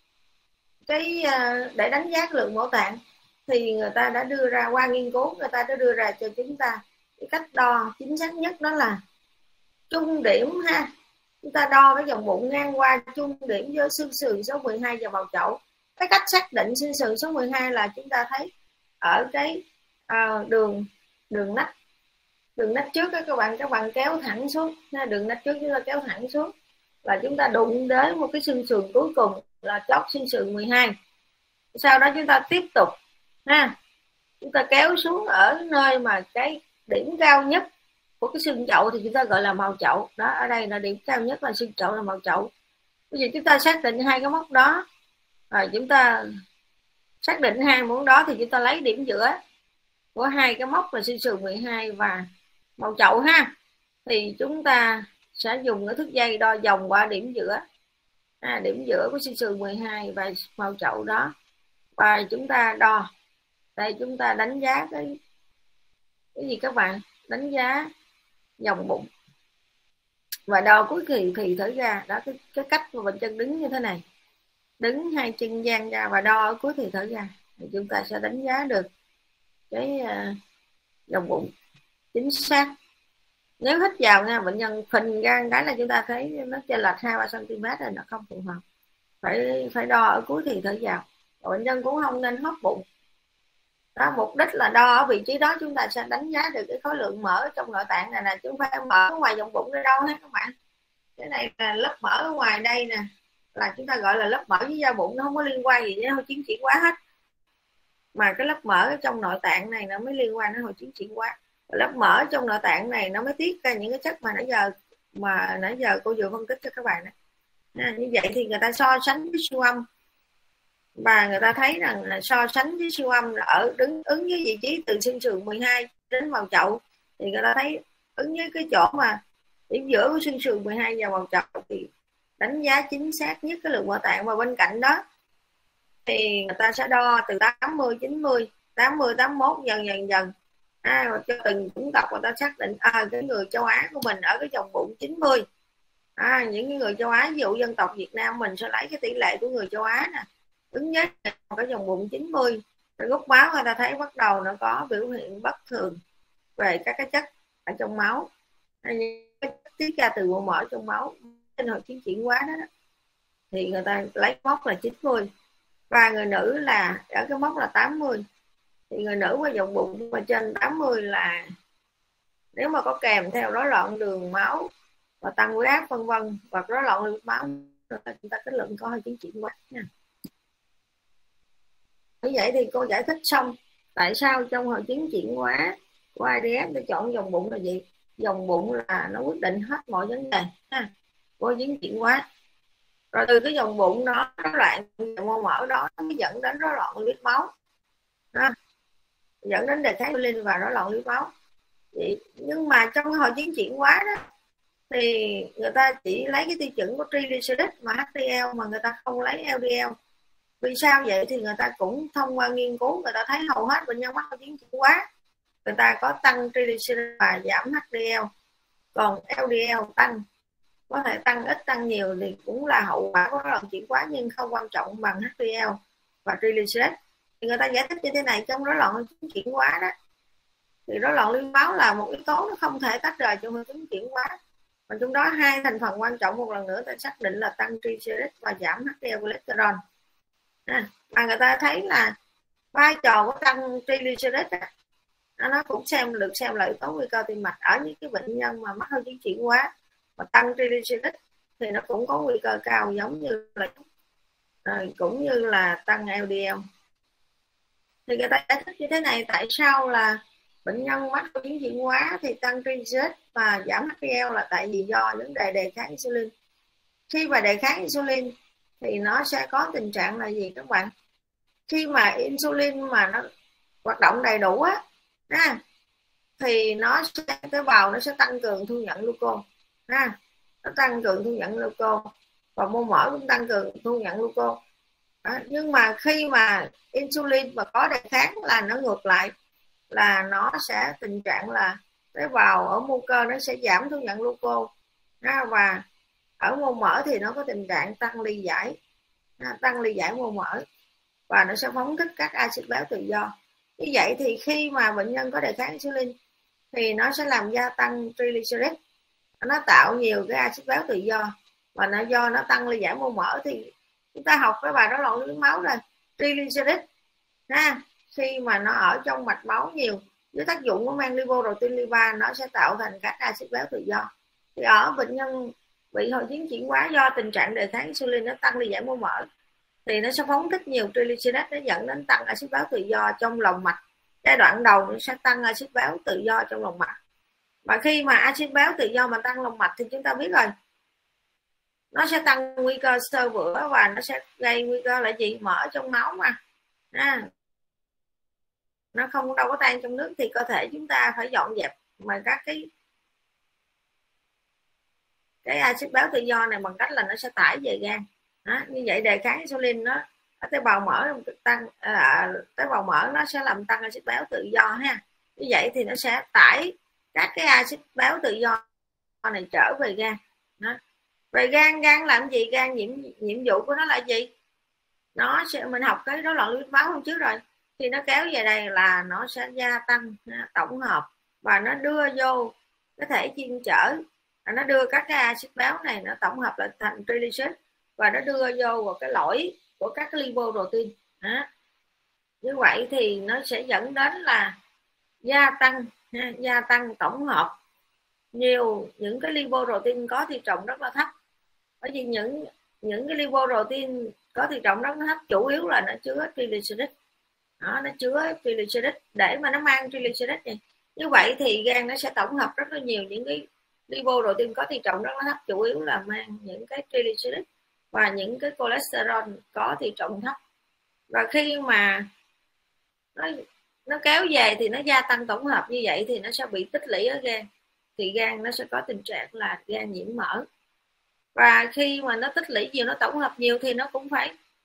Speaker 1: để đánh giá lượng mẫu tạng thì người ta đã đưa ra, qua nghiên cứu người ta đã đưa ra cho chúng ta cái cách đo chính xác nhất, đó là trung điểm ha. Chúng ta đo cái vòng bụng ngang qua trung điểm với xương sườn số 12 vào bào chậu. Cái cách xác định xương sườn số 12 là chúng ta thấy ở cái đường nách trước đó, các bạn kéo thẳng xuống, đường nách trước chúng ta kéo thẳng xuống là chúng ta đụng đến một cái xương sườn cuối cùng là chóp xương sườn 12. Sau đó chúng ta tiếp tục ha, chúng ta kéo xuống ở nơi mà cái điểm cao nhất của cái xương chậu thì chúng ta gọi là mào chậu đó. Ở đây là điểm cao nhất là xương chậu, là mào chậu. Bây giờ chúng ta xác định hai cái mốc đó, rồi chúng ta xác định hai mốc đó thì chúng ta lấy điểm giữa của hai cái mốc là xương sườn 12 và mào chậu ha. Thì chúng ta sẽ dùng cái thước dây đo vòng qua điểm giữa, điểm giữa của xương sườn 12 và mào chậu đó, và chúng ta đo. Đây chúng ta đánh giá cái gì các bạn? Đánh giá vòng bụng và đo cuối kỳ thì thở ra đó. Cái cách mà bệnh chân đứng như thế này, đứng hai chân dang ra và đo ở cuối thì thở ra, thì chúng ta sẽ đánh giá được cái vòng bụng chính xác. Nếu hít vào nha, bệnh nhân phình ra cái là chúng ta thấy nó chênh lệch 2-3 cm rồi, nó không phù hợp. Phải đo ở cuối thì thở vào. Bệnh nhân cũng không nên hóp bụng đó. Mục đích là đo ở vị trí đó chúng ta sẽ đánh giá được cái khối lượng mỡ trong nội tạng này nè, chứ không phải mỡ ở ngoài vòng bụng ở đâu hết các bạn. Cái này là lớp mỡ ở ngoài đây nè, là chúng ta gọi là lớp mỡ với da bụng, nó không có liên quan gì đến hội chứng chuyển hóa hết, mà cái lớp mỡ ở trong nội tạng này nó mới liên quan đến hội chứng chuyển hóa. Lớp mỡ trong nội tạng này nó mới tiết ra những cái chất mà nãy giờ cô vừa phân tích cho các bạn đó. Như vậy thì người ta so sánh với siêu âm, và người ta thấy rằng là so sánh với siêu âm là ở ứng với vị trí từ xương sườn 12 đến mào chậu, thì người ta thấy ứng với cái chỗ mà điểm giữa của xương sườn 12 và mào chậu thì đánh giá chính xác nhất cái lượng mỡ tạng. Và bên cạnh đó thì người ta sẽ đo từ 80, 90, 80, 81 dần cho từng chủng tộc. Người ta xác định cái người châu Á của mình ở cái vòng bụng 90. Những cái người châu Á, ví dụ dân tộc Việt Nam mình sẽ lấy cái tỷ lệ của người châu Á nè, ứng với cái vòng bụng 90. Rồi rút máu người ta thấy bắt đầu nó có biểu hiện bất thường về các cái chất ở trong máu, những cái chất tiết ra từ bộ mỡ trong máu trên hội chứng chuyển hóa đó, thì người ta lấy mốc là 90. Và người nữ là ở cái mốc là 80. Thì người nữ qua vòng bụng mà trên 80 là nếu mà có kèm theo rối loạn đường máu và tăng huyết áp vân vân và rối loạn lượng máu, chúng ta kết luận có hội chứng chuyển hóa nha. Như vậy thì cô giải thích xong tại sao trong hội chứng chuyển hóa của IDF tôi chọn vòng bụng là gì. Vòng bụng là nó quyết định hết mọi vấn đề của hội chứng chuyển hóa. Rồi từ cái vòng bụng đó, rối loạn mô mỡ đó nó mới dẫn đến rối loạn lipid máu, dẫn đến đề kháng insulin và rối loạn lipid máu. Nhưng mà trong cái hội chứng chuyển hóa đó thì người ta chỉ lấy cái tiêu chuẩn của triglycerides mà HDL, mà người ta không lấy LDL. Vì sao vậy? Thì người ta cũng thông qua nghiên cứu người ta thấy hầu hết bệnh nhân mắc hội chứng chuyển hóa người ta có tăng triglycerides và giảm HDL, còn LDL tăng, có thể tăng ít tăng nhiều thì cũng là hậu quả của rối loạn chuyển hóa, nhưng không quan trọng bằng HDL và triglycerides. Thì người ta giải thích như thế này: trong rối loạn chuyển hóa đó thì rối loạn lipid máu là một yếu tố nó không thể tách rời trong hội chứng chuyển hóa, và trong đó hai thành phần quan trọng một lần nữa ta xác định là tăng triglycerides và giảm HDL cholesterol. Mà người ta thấy là vai trò của tăng triglycerides nó cũng được xem là yếu tố nguy cơ tim mạch ở những cái bệnh nhân mà mắc hội chứng chuyển hóa. Mà tăng triglycerides thì nó cũng có nguy cơ cao giống như là cũng như là tăng LDL. Thì người ta giải thích như thế này: tại sao là bệnh nhân mắc hội chứng chuyển hóa thì tăng triglycerides và giảm HDL, là tại vì do vấn đề đề kháng insulin. Khi mà đề kháng insulin thì nó sẽ có tình trạng là gì các bạn? Khi mà insulin mà nó hoạt động đầy đủ thì tế bào nó sẽ tăng cường thu nhận glucose, nó tăng cường thu nhận glucose, và mô mỡ cũng tăng cường thu nhận glucose. Nhưng mà khi mà insulin mà có đề kháng là nó ngược lại, là nó sẽ tình trạng là tế bào ở mô cơ nó sẽ giảm thu nhận glucose, và ở mô mỡ thì nó có tình trạng tăng ly giải mô mỡ, và nó sẽ phóng thích các axit béo tự do. Như vậy thì khi mà bệnh nhân có đề kháng insulin thì nó sẽ làm gia tăng triglycerides, nó tạo nhiều cái axit béo tự do, và do nó tăng ly giải mô mỡ. Thì chúng ta học cái bài rối loạn lipid máu là triglycerides khi mà nó ở trong mạch máu nhiều, dưới tác dụng của men lipoprotein lipa, nó sẽ tạo thành các axit béo tự do. Thì ở bệnh nhân bị hội chứng chuyển hóa do tình trạng đề kháng insulin, nó tăng ly giải mô mỡ, thì nó sẽ phóng thích nhiều triglycerides, nó dẫn đến tăng axit béo tự do trong lòng mạch. Giai đoạn đầu nó sẽ tăng axit béo tự do trong lòng mạch, và khi mà axit béo tự do mà tăng lòng mạch thì chúng ta biết rồi, nó sẽ tăng nguy cơ xơ vữa, và nó sẽ gây nguy cơ là gì? Mỡ trong máu mà nó không đâu có tan trong nước, thì cơ thể chúng ta phải dọn dẹp mà các cái axit béo tự do này bằng cách là nó sẽ tải về gan. Như vậy đề kháng insulin nó tế bào mỡ tăng, tế bào mỡ nó sẽ làm tăng axit béo tự do Như vậy thì nó sẽ tải các cái axit béo tự do này trở về gan. Về gan làm gì? Gan nhiệm vụ của nó là gì? Nó sẽ, mình học cái rối loạn lipid máu hôm trước rồi, thì nó kéo về đây là nó sẽ gia tăng tổng hợp, và nó đưa vô cái thể chuyên chở, nó đưa các cái axit béo này nó tổng hợp lại thành triglycerides, và nó đưa vô vào cái lõi của các cái lipoprotein. Như vậy thì nó sẽ dẫn đến là gia tăng tổng hợp nhiều những cái lipoprotein có thị trọng rất là thấp. Bởi vì những cái lipoprotein có thị trọng rất là thấp chủ yếu là nó chứa triglycerides, nó chứa triglycerides để mà nó mang triglycerides này. Như vậy thì gan nó sẽ tổng hợp rất là nhiều những cái lipoprotein có thị trọng rất là thấp, chủ yếu là mang những cái triglycerides và những cái cholesterol có thị trọng thấp. Và khi mà nó kéo về thì nó gia tăng tổng hợp, như vậy thì nó sẽ bị tích lũy ở gan, thì gan nó sẽ có tình trạng là gan nhiễm mỡ. Và khi mà nó tích lũy nhiều, nó tổng hợp nhiều, thì nó cũng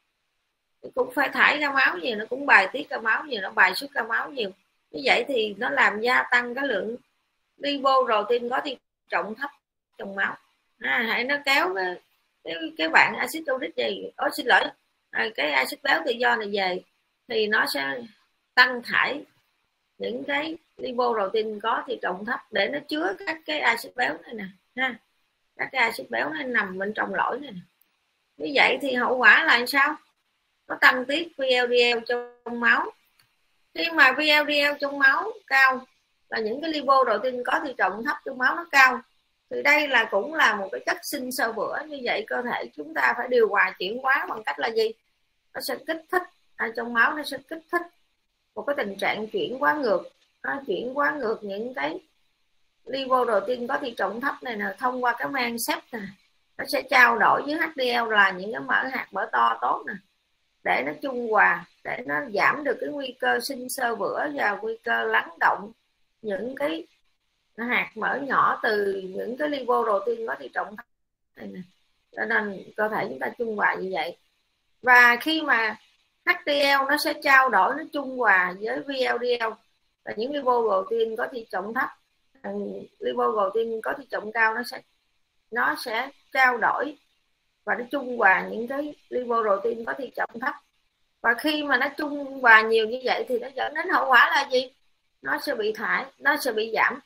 Speaker 1: phải thải ra máu nhiều, nó cũng bài tiết ra máu nhiều, nó bài xuất ra máu nhiều. Như vậy thì nó làm gia tăng cái lượng lipoprotein có thị trọng thấp trong máu. Hãy nó kéo cái bạn axit uric này, xin lỗi, cái axit béo tự do này về, thì nó sẽ tăng thải những cái lipoprotein có thị trọng thấp để nó chứa các cái axit béo này nè các cái axit béo nó nằm bên trong lõi này nè. Như vậy thì hậu quả là sao? Nó tăng tiết VLDL trong máu. Khi mà VLDL trong máu cao, là những cái lipoprotein có thị trọng thấp trong máu nó cao, thì đây là cũng là một cái chất sinh xơ vữa. Như vậy cơ thể chúng ta phải điều hòa chuyển hóa bằng cách là gì? Nó sẽ kích thích trong máu, nó sẽ kích thích một cái tình trạng chuyển hóa ngược những cái lipoprotein có thị trọng thấp này là thông qua cái men sep nè, nó sẽ trao đổi với HDL là những cái mỡ to tốt nè, để nó trung hòa, để nó giảm được cái nguy cơ sinh xơ vữa và nguy cơ lắng động những cái hạt mỡ nhỏ từ những cái lipoprotein có thị trọng thấp này nè. Cho nên cơ thể chúng ta trung hòa như vậy. Và khi mà HDL nó sẽ trao đổi, nó trung hòa với VLDL là những lipoprotein có thị trọng thấp, lipoprotein có thị trọng cao, nó sẽ trao đổi và nó trung hòa những cái lipoprotein có thị trọng thấp. Và khi mà nó trung hòa nhiều như vậy thì nó dẫn đến hậu quả là gì? Nó sẽ bị thải, nó sẽ bị giảm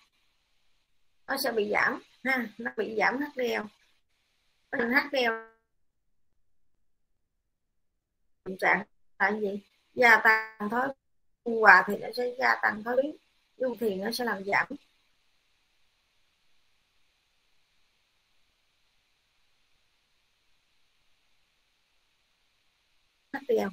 Speaker 1: nó bị giảm HDL. HDL tình trạng là gì? Gia tăng thói trung hòa thì nó sẽ gia tăng thói biến, dung thì nó sẽ làm giảm. HDL.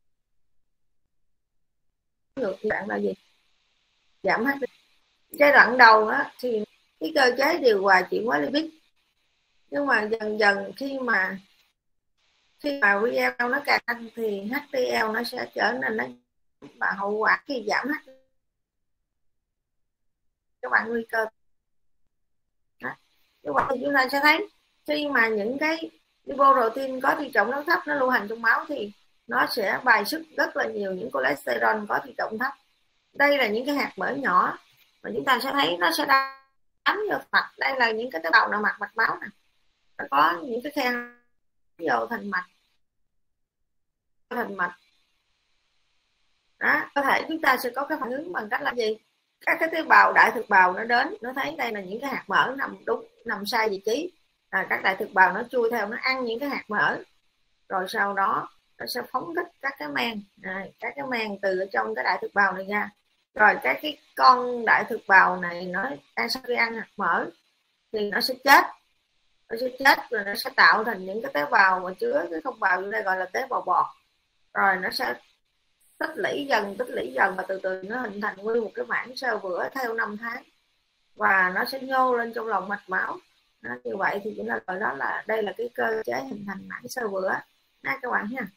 Speaker 1: Ngược đoạn là gì? Giảm HDL. Giai đoạn đầu á, thì cái cơ chế điều hòa chuyển hóa lipid, nhưng mà dần dần khi mà VLDL nó càng tăng thì HDL nó sẽ trở nên nó, và hậu quả khi giảm HDL các bạn nguy cơ đó. Như vậy thì chúng ta sẽ thấy khi mà những cái Lipoprotein có thị trọng nó thấp, nó lưu hành trong máu thì nó sẽ bài xuất rất là nhiều những cholesterol có thị trọng thấp. Đây là những cái hạt mỡ nhỏ mà chúng ta sẽ thấy nó sẽ đánh vô mạch. Đây là những cái tế bào nội mạch mạch máu này, nó có những cái khe vô thành mạch đó. Có thể chúng ta sẽ có cái phản ứng bằng cách là gì? Các cái tế bào đại thực bào nó đến, nó thấy đây là những cái hạt mỡ nằm sai vị trí, các đại thực bào nó chui theo, nó ăn những cái hạt mỡ, rồi sau đó nó sẽ phóng thích các cái men từ trong cái đại thực bào này ra. Rồi các cái con đại thực bào này nó sau khi ăn hạt mỡ thì nó sẽ chết, rồi nó sẽ tạo thành những cái tế bào mà chứa cái không bào ở đây gọi là tế bào bọt. Rồi nó sẽ tích lũy dần và từ từ nó hình thành nguyên một cái mảng xơ vữa theo năm tháng, và nó sẽ nhô lên trong lòng mạch máu. Như vậy thì chúng ta gọi đó là đây là cái cơ chế hình thành mảng xơ vữa các bạn ha.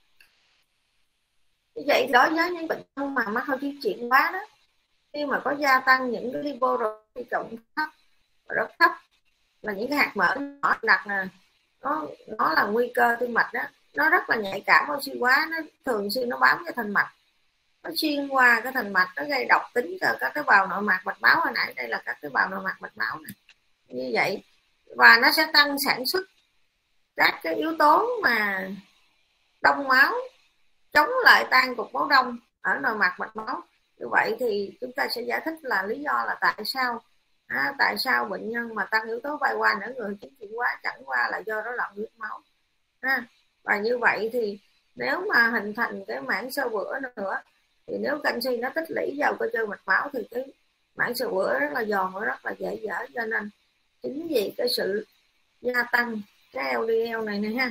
Speaker 1: Như vậy đối với những bệnh nhân mà mắc hậu tiến triển quá đó, khi mà có gia tăng những cái lipoprotein trọng thấp và rất thấp, là những cái hạt mỡ nhỏ đặc nè, nó là nguy cơ tim mạch đó. Nó rất là nhạy cảm oxy hóa, nó thường xuyên nó bám cái thành mạch, nó xuyên qua cái thành mạch, nó gây độc tính cho các tế bào nội mạc mạch máu. Hồi nãy đây là các tế bào nội mạc mạch máu này. Như vậy, và nó sẽ tăng sản xuất các cái yếu tố mà đông máu, chống lại tan cục máu đông ở nội mạc mạch máu. Như vậy thì chúng ta sẽ giải thích là lý do là tại sao bệnh nhân mà tăng yếu tố vai quanh ở người tiến triển quá chẳng qua là do rối loạn huyết máu. Và như vậy thì nếu mà hình thành cái mảng xơ vữa nữa, thì nếu canxi nó tích lũy vào cơ chơi mạch máu thì cái mảng xơ vữa rất là giòn, nó rất là dễ dở. Cho nên chính vì cái sự gia tăng cái LDL này ha,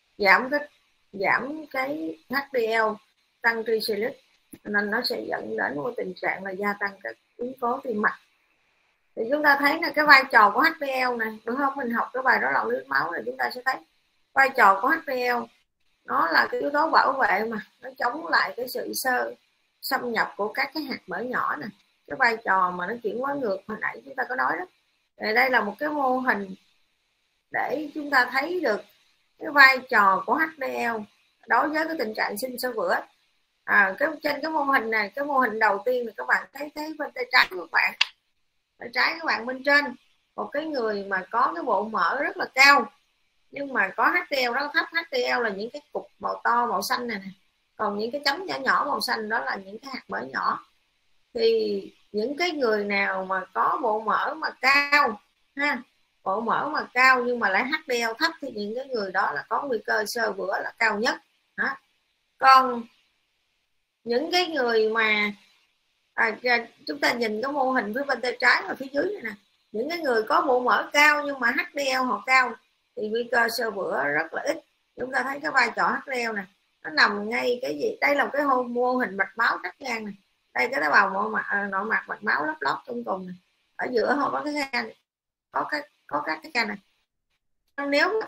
Speaker 1: giảm cái HDL, tăng triglycerides, nên nó sẽ dẫn đến một tình trạng là gia tăng các yếu tố tim mạch. Thì chúng ta thấy là cái vai trò của HDL này, đúng không? Mình học cái bài rối loạn huyết máu này, chúng ta sẽ thấy vai trò của HDL nó là cái yếu tố bảo vệ mà nó chống lại cái sự xâm nhập của các cái hạt mỡ nhỏ này. Cái vai trò mà nó chuyển hóa ngược hồi nãy chúng ta có nói đó. Thì đây là một cái mô hình để chúng ta thấy được cái vai trò của HDL đối với cái tình trạng sinh xơ vữa. Trên cái mô hình này, cái mô hình đầu tiên thì các bạn thấy bên tay trái của các bạn, bên trên một cái người mà có cái bộ mỡ rất là cao nhưng mà có HDL rất thấp. HDL là những cái cục màu to màu xanh này, còn những cái chấm nhỏ nhỏ màu xanh đó là những cái hạt mỡ nhỏ. Thì những cái người nào mà có bộ mỡ mà cao bộ mỡ mà cao nhưng mà lại HDL thấp thì những cái người đó là có nguy cơ xơ vữa là cao nhất. Còn những cái người mà chúng ta nhìn cái mô hình phía bên tay trái và phía dưới này nè, những cái người có bộ mỡ cao nhưng mà HDL họ cao thì nguy cơ xơ vữa rất là ít. Chúng ta thấy cái vai trò HDL này nó nằm ngay cái gì, đây là cái mô hình mạch máu cắt ngang này, đây cái tế bào nội mạc mạch máu lót lót trong cùng này, ở giữa họ có cái gan này, có các cái gan này. Nếu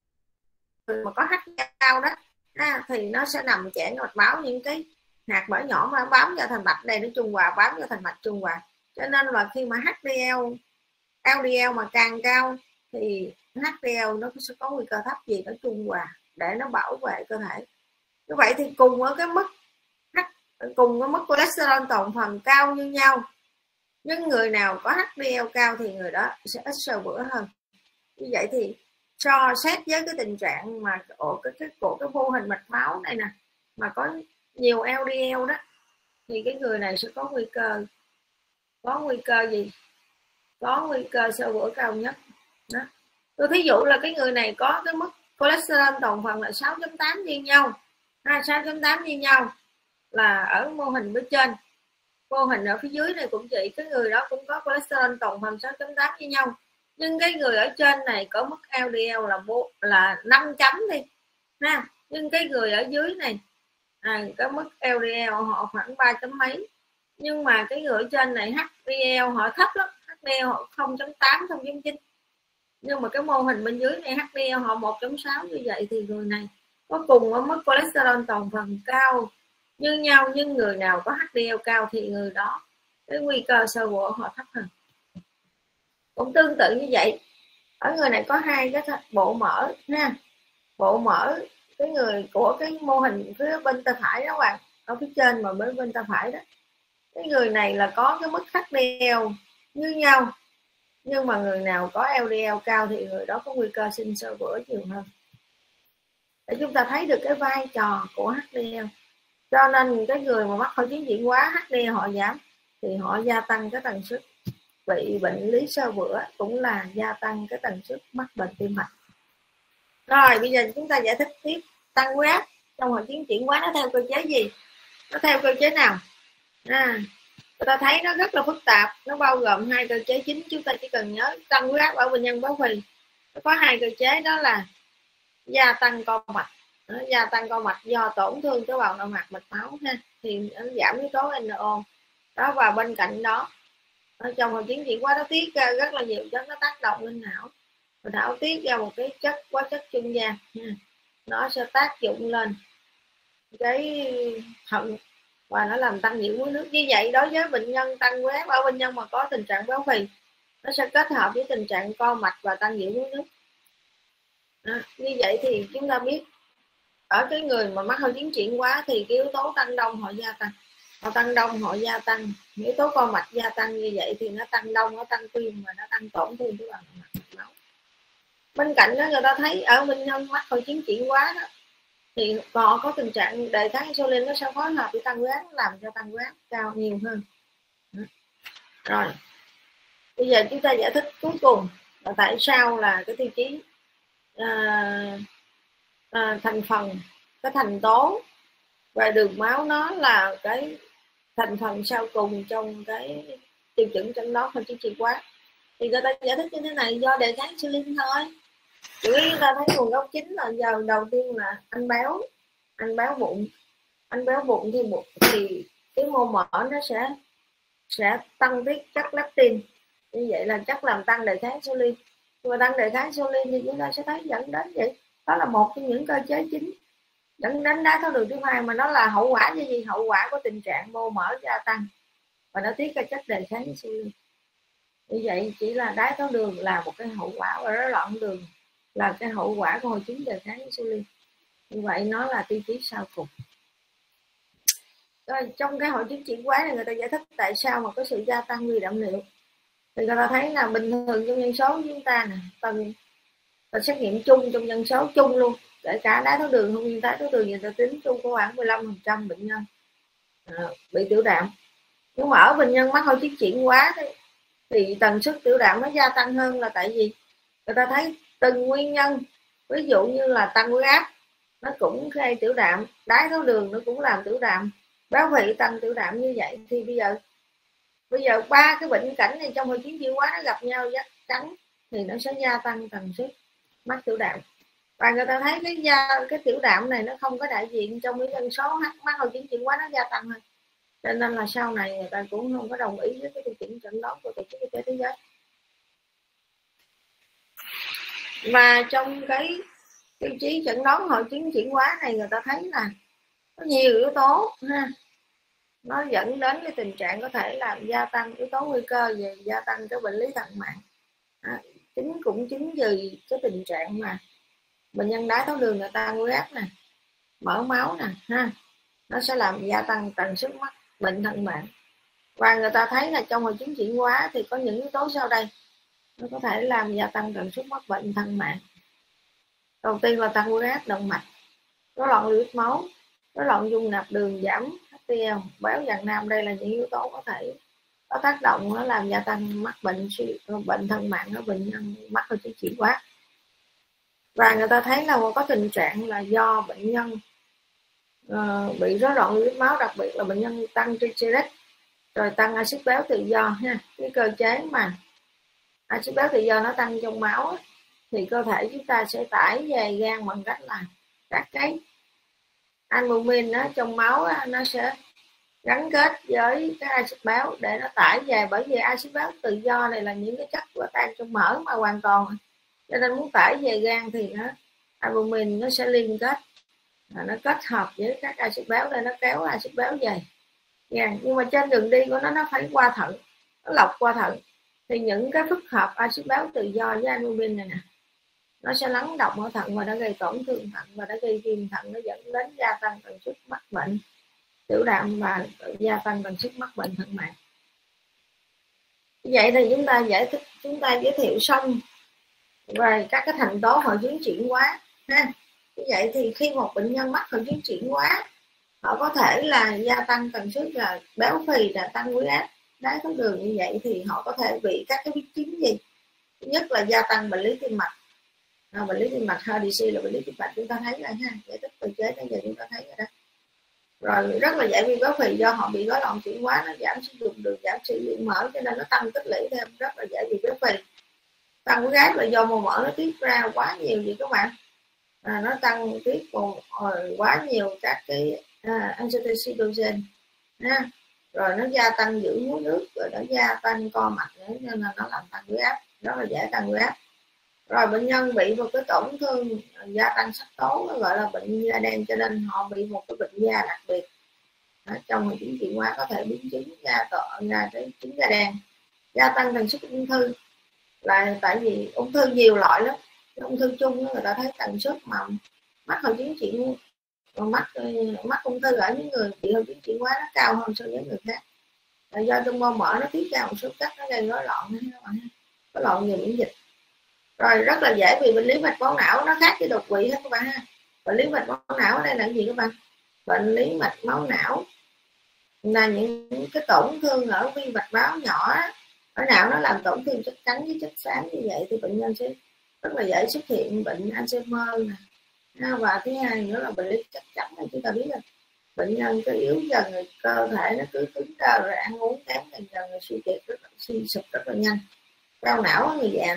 Speaker 1: mà có HDL cao đó thì nó sẽ nằm chèn mạch máu, những cái hạt mỡ nhỏ mà bám vào thành mạch đây nó trung hòa, bám vào thành mạch trung hòa. Cho nên là khi mà LDL mà càng cao thì HDL nó sẽ có nguy cơ thấp gì nó trung hòa để nó bảo vệ cơ thể. Như vậy thì cùng với cái mức cholesterol tổng phần cao như nhau, nhưng người nào có HDL cao thì người đó sẽ ít xơ vữa hơn. Như vậy thì so xét với cái tình trạng mà của cái mô hình mạch máu này nè mà có nhiều LDL đó thì cái người này sẽ có nguy cơ gì? Có nguy cơ xơ vữa cao nhất đó. Tôi thí dụ là cái người này có cái mức cholesterol tổng phần là 6.8 như nhau, 6.8 như nhau là ở mô hình bên trên. Mô hình ở phía dưới này cũng vậy, cái người đó cũng có cholesterol tổng phần 6.8 như nhau, nhưng cái người ở trên này có mức LDL là 5 chấm đi nhưng cái người ở dưới này có mức LDL họ khoảng 3 chấm mấy, nhưng mà cái người ở trên này HDL họ thấp lắm, HDL họ 0.8 0.9, nhưng mà cái mô hình bên dưới này HDL họ 1.6. Như vậy thì người này có cùng ở mức cholesterol tổng phần cao như nhau, nhưng người nào có HDL cao thì người đó cái nguy cơ xơ vữa họ thấp hơn. Cũng tương tự như vậy, ở người này có hai cái bộ mỡ bộ mỡ cái người của cái mô hình phía bên tay phải đó bạn, ở phía trên mà bên tay phải đó, cái người này là có cái mức HDL như nhau, nhưng mà người nào có LDL cao thì người đó có nguy cơ sinh xơ vữa nhiều hơn. Để chúng ta thấy được cái vai trò của HDL. Cho nên cái người mà mắc hội chứng chuyển hóa HDL họ giảm thì họ gia tăng cái tần suất bị bệnh lý xơ vữa, cũng là gia tăng cái tần suất mắc bệnh tim mạch. Rồi bây giờ chúng ta giải thích tiếp tăng huyết áp trong hội chứng chuyển hóa nó theo cơ chế gì, nó theo cơ chế nào. Người ta thấy nó rất là phức tạp, nó bao gồm hai cơ chế chính. Chúng ta chỉ cần nhớ tăng huyết áp ở bệnh nhân béo phì nó có hai cơ chế, đó là gia tăng co mạch. Gia tăng co mạch do tổn thương tế bào nội mạc mạch máu ha, thì nó giảm yếu tố NO đó. Và bên cạnh đó ở trong hội chứng chuyển hóa nó tiết ra rất là nhiều chất, nó tác động lên não, và não tiết ra một cái chất hóa chất trung gian, nó sẽ tác dụng lên cái thận và nó làm tăng nhiễm muối nước. Như vậy đối với bệnh nhân tăng huyết áp, ở bệnh nhân mà có tình trạng béo phì, nó sẽ kết hợp với tình trạng co mạch và tăng nhiễm muối nước. Như vậy thì chúng ta biết ở cái người mà mắc hội chứng chuyển hóa thì cái yếu tố tăng đông họ gia tăng, họ tăng đông họ gia tăng, yếu tố co mạch gia tăng, như vậy thì nó tăng đông, nó tăng tim và nó tăng tổn thương tế bào mạch máu. Bên cạnh đó người ta thấy ở bệnh nhân mắc hội chứng chuyển hóa đó thì họ có tình trạng đề kháng insulin, nó sẽ phối hợp với tăng huyết áp, làm cho tăng huyết áp cao nhiều hơn. Rồi bây giờ chúng ta giải thích cuối cùng là tại sao là cái tiêu chí thành phần, cái thành tố và đường máu nó là cái thành phần sau cùng trong cái tiêu chuẩn chẩn đoán hội chứng chuyển hóa. Thì người ta giải thích như thế này: do đề kháng insulin thôi. Chủ yếu chúng ta thấy nguồn gốc chính là giờ đầu tiên là anh béo bụng. Anh béo bụng thì cái mô mỡ nó sẽ tăng tiết chất leptin, như vậy là chất làm tăng đề kháng insulin. Và tăng đề kháng insulin thì chúng ta sẽ thấy dẫn đến vậy, đó là một trong những cơ chế chính dẫn đến đái tháo đường type 2, mà nó là hậu quả như gì? Hậu quả của tình trạng mô mỡ gia tăng và nó tiết ra chất đề kháng insulin. Như vậy chỉ là đái tháo đường là một cái hậu quả, và rối loạn đường là cái hậu quả của hội chứng đề kháng insulin. Như vậy nó là tiêu chí sau cùng. Rồi trong cái hội chứng chuyển hóa này người ta giải thích tại sao mà có sự gia tăng vi đạm liệu. Thì người ta thấy là bình thường trong dân số của chúng ta nè, tần xét nghiệm chung trong dân số chung luôn, kể cả đái tháo đường không, đái tháo đường người ta tính chung có khoảng 15% bệnh nhân bị tiểu đạm. Nhưng mà ở bệnh nhân mắc hội chứng chuyển hóa thì tần suất tiểu đạm nó gia tăng hơn, là tại vì người ta thấy từng nguyên nhân, ví dụ như là tăng huyết áp nó cũng gây tiểu đạm, đái tháo đường nó cũng làm tiểu đạm, béo phì tăng tiểu đạm. Như vậy thì bây giờ ba cái bệnh cảnh này trong hội chứng chuyển hóa nó gặp nhau chắc chắn thì nó sẽ gia tăng tần suất mắc tiểu đạm. Và người ta thấy cái tiểu đạm này nó không có đại diện trong cái dân số mắc hội chứng chuyển hóa, nó gia tăng hơn. Cho nên là sau này người ta cũng không có đồng ý với cái tiêu chuẩn chẩn đoán của Tổ chức Y tế Thế giới. Và trong cái tiêu chí chẩn đoán hội chứng chuyển hóa này người ta thấy là có nhiều yếu tố ha, nó dẫn đến cái tình trạng có thể làm gia tăng yếu tố nguy cơ về gia tăng cái bệnh lý thận mạng. Cũng chính vì cái tình trạng mà bệnh nhân đái tháo đường, người ta huyết áp nè, mỡ máu nè ha, nó sẽ làm gia tăng tần suất mắc bệnh thận mạng. Và người ta thấy là trong hội chứng chuyển hóa thì có những yếu tố sau đây nó có thể làm gia tăng tần suất mắc bệnh thận mạng. Đầu tiên là tăng huyết áp động mạch, rối loạn lipid máu, rối loạn dung nạp đường, giảm HDL, béo vàng nam. Đây là những yếu tố có thể có tác động nó làm gia tăng mắc bệnh thận mạng ở bệnh nhân mắc hội chứng chuyển hóa. Và người ta thấy là có tình trạng là do bệnh nhân bị rối loạn lipid máu, đặc biệt là bệnh nhân tăng triglycerides rồi tăng axit béo tự do ha. Cái cơ chế mà axit béo tự do nó tăng trong máu thì cơ thể chúng ta sẽ tải về gan bằng cách là các cái albumin trong máu nó sẽ gắn kết với cái axit béo để nó tải về, bởi vì axit béo tự do này là những cái chất của tan trong mỡ mà hoàn toàn, cho nên muốn tải về gan thì albumin nó sẽ liên kết, nó kết hợp với các axit béo để nó kéo axit béo về gan. Nhưng mà trên đường đi của nó phải qua thận, nó lọc qua thận, thì những cái phức hợp axit béo tự do với albumin này nè nó sẽ lắng đọng ở thận và nó gây tổn thương thận và nó gây viêm thận, nó dẫn đến gia tăng tần suất mắc bệnh tiểu đạm và gia tăng tần suất mắc bệnh thận mạng. Vậy thì chúng ta giới thiệu xong về các cái thành tố hội chứng chuyển hóa ha. Như vậy thì khi một bệnh nhân mắc hội chứng chuyển hóa, họ có thể là gia tăng tần suất là béo phì, là tăng huyết áp, đái tháo đường. Như vậy thì họ có thể bị các cái biến chứng gì? Thứ nhất là gia tăng bệnh lý tim mạch. Bệnh lý tim mạch heart disease là bệnh lý tim mạch, chúng ta thấy rồi ha, giải thích từ chế đến giờ chúng ta thấy rồi đó. Rồi rất là dễ bị béo phì do họ bị rối loạn chuyển hóa, nó giảm sử dụng đường, giảm sử dụng mỡ, cho nên nó tăng tích lũy thêm, rất là dễ bị béo phì. Tăng huyết áp là do mồ mỡ nó tiết ra quá nhiều gì các bạn, nó tăng tiết quá nhiều các cái acetylcysteine ha. Rồi nó gia tăng giữ muối nước, rồi nó gia tăng co mạch nữa, nên là nó làm tăng huyết áp, rất là dễ tăng huyết áp. Rồi bệnh nhân bị một cái tổn thương gia tăng sắc tố, nó gọi là bệnh da đen, cho nên họ bị một cái bệnh da đặc biệt. Trong hội chứng chuyển hóa có thể biến chứng ra cái chứng da đen. Gia tăng tần suất ung thư là tại vì ung thư nhiều loại lắm. Ung thư chung người ta thấy tần suất mà mắc hội chứng chuyển mắc ung thư ở những người bị hội chứng chuyển hóa nó cao hơn so với người khác, là do trong mô mỡ nó tiết ra một số chất, nó gây rối loạn về miễn dịch. Rồi rất là dễ bị bệnh lý mạch máu não, nó khác với đột quỵ hết các bạn ha. Bệnh lý mạch máu não ở đây là cái gì các bạn? Bệnh lý mạch máu não là những cái tổn thương ở vi mạch máu nhỏ ở não, nó làm tổn thương chất trắng với chất xám. Như vậy thì bệnh nhân sẽ rất là dễ xuất hiện bệnh Alzheimer nè. Và thứ hai nữa là bệnh lý chất chắn này, chúng ta biết là bệnh nhân cứ yếu dần, cơ thể nó cứ cứng cơ, rồi ăn uống kém dần dần, rồi suy kiệt suy sụp rất là nhanh, đau não ở người già.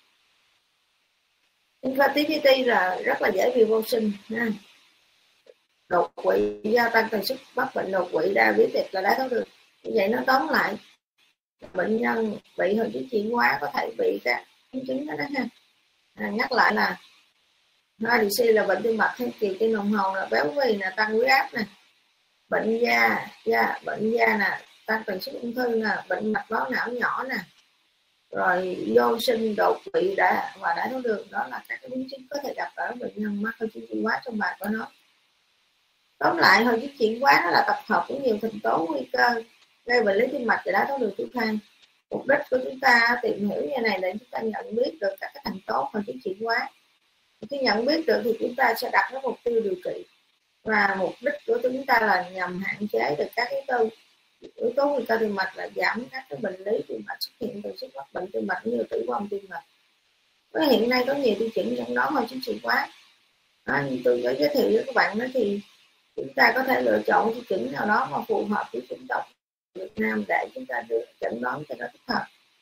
Speaker 1: Infertility là rất là dễ bị vô sinh ha. Đột quỵ, gia tăng tần suất mắc bệnh đột quỵ, diabetes là đái tháo đường. Như vậy nó tóm lại, bệnh nhân bị hội chứng chuyển hóa có thể bị các biến chứng đó ha. Nhắc lại là heart disease là bệnh tim mạch theo kỳ tim đồng hồ, là béo phì, là tăng huyết áp nè, bệnh da nè, tăng tần suất ung thư nè, bệnh mạch máu não nhỏ nè, rồi vô sinh, đột quỵ và đái tháo đường. Đó là các cái biến chứng có thể gặp ở bệnh nhân mắc hội chứng chuyển hóa trong bài của nó. Tóm lại, hội chứng chuyển hóa nó là tập hợp của nhiều thành tố nguy cơ gây bệnh lý tim mạch và đái tháo đường tuyết thang. Mục đích của chúng ta tìm hiểu như này để chúng ta nhận biết được các cái thành tố hội chứng chuyển hóa. Khi nhận biết được thì chúng ta sẽ đặt cái mục tiêu điều trị, và mục đích của chúng ta là nhằm hạn chế được các yếu tố nguy cơ tim mạch, là giảm các cái bệnh lý tim mạch xuất hiện, từ sức mắc bệnh tim mạch như tử vong tim mạch. Với hiện nay có nhiều tiêu chuẩn, trong đó hội chứng chuyển hóa. Như tôi có giới thiệu với các bạn đó, thì chúng ta có thể lựa chọn tiêu chuẩn nào đó mà phù hợp với chủng tộc Việt Nam để chúng ta được chẩn đoán cho nó thích hợp.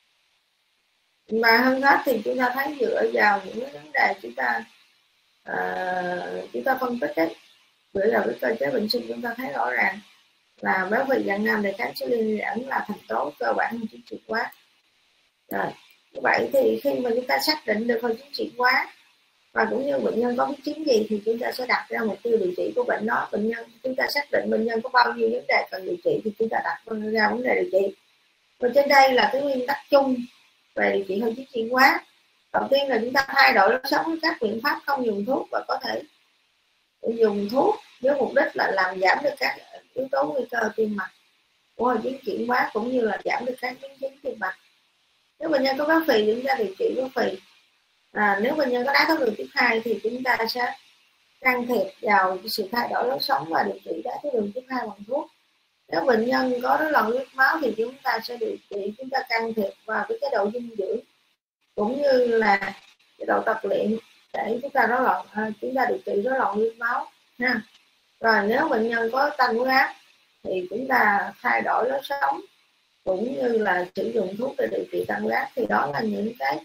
Speaker 1: Mà hơn hết thì chúng ta thấy dựa vào những cái vấn đề chúng ta phân tích đấy, dựa vào cái cơ chế bệnh sinh, chúng ta thấy rõ ràng là béo phì, dạng nam, đề kháng insulin vẫn là thành tố cơ bản của chứng chuyển hóa. Rồi, vậy thì khi mà chúng ta xác định được hội chứng chuyển hóa và cũng như bệnh nhân có biến chứng gì thì chúng ta sẽ đặt ra mục tiêu điều trị của bệnh đó. Chúng ta xác định bệnh nhân có bao nhiêu vấn đề cần điều trị thì chúng ta đặt ra vấn đề điều trị. Và trên đây là cái nguyên tắc chung về điều trị hội chứng chuyển hóa. Đầu tiên là chúng ta thay đổi lối sống với các biện pháp không dùng thuốc, và có thể dùng thuốc với mục đích là làm giảm được các yếu tố nguy cơ tim mạch của hội chứng chuyển hóa, cũng như là giảm được các biến chứng tim mạch. Nếu bệnh nhân có béo phì thì chúng ta điều trị béo phì. Nếu bệnh nhân có đái tháo đường type 2 thì chúng ta sẽ can thiệp vào sự thay đổi lối sống và điều trị đái tháo đường type 2 bằng thuốc. Nếu bệnh nhân có rối loạn huyết máu thì chúng ta sẽ điều trị, chúng ta can thiệp vào cái chế độ dinh dưỡng cũng như là chế độ tập luyện để chúng ta điều trị rối loạn huyết máu ha. Rồi nếu bệnh nhân có tăng huyết áp thì chúng ta thay đổi lối sống cũng như là sử dụng thuốc để điều trị tăng huyết áp. Thì đó là những cái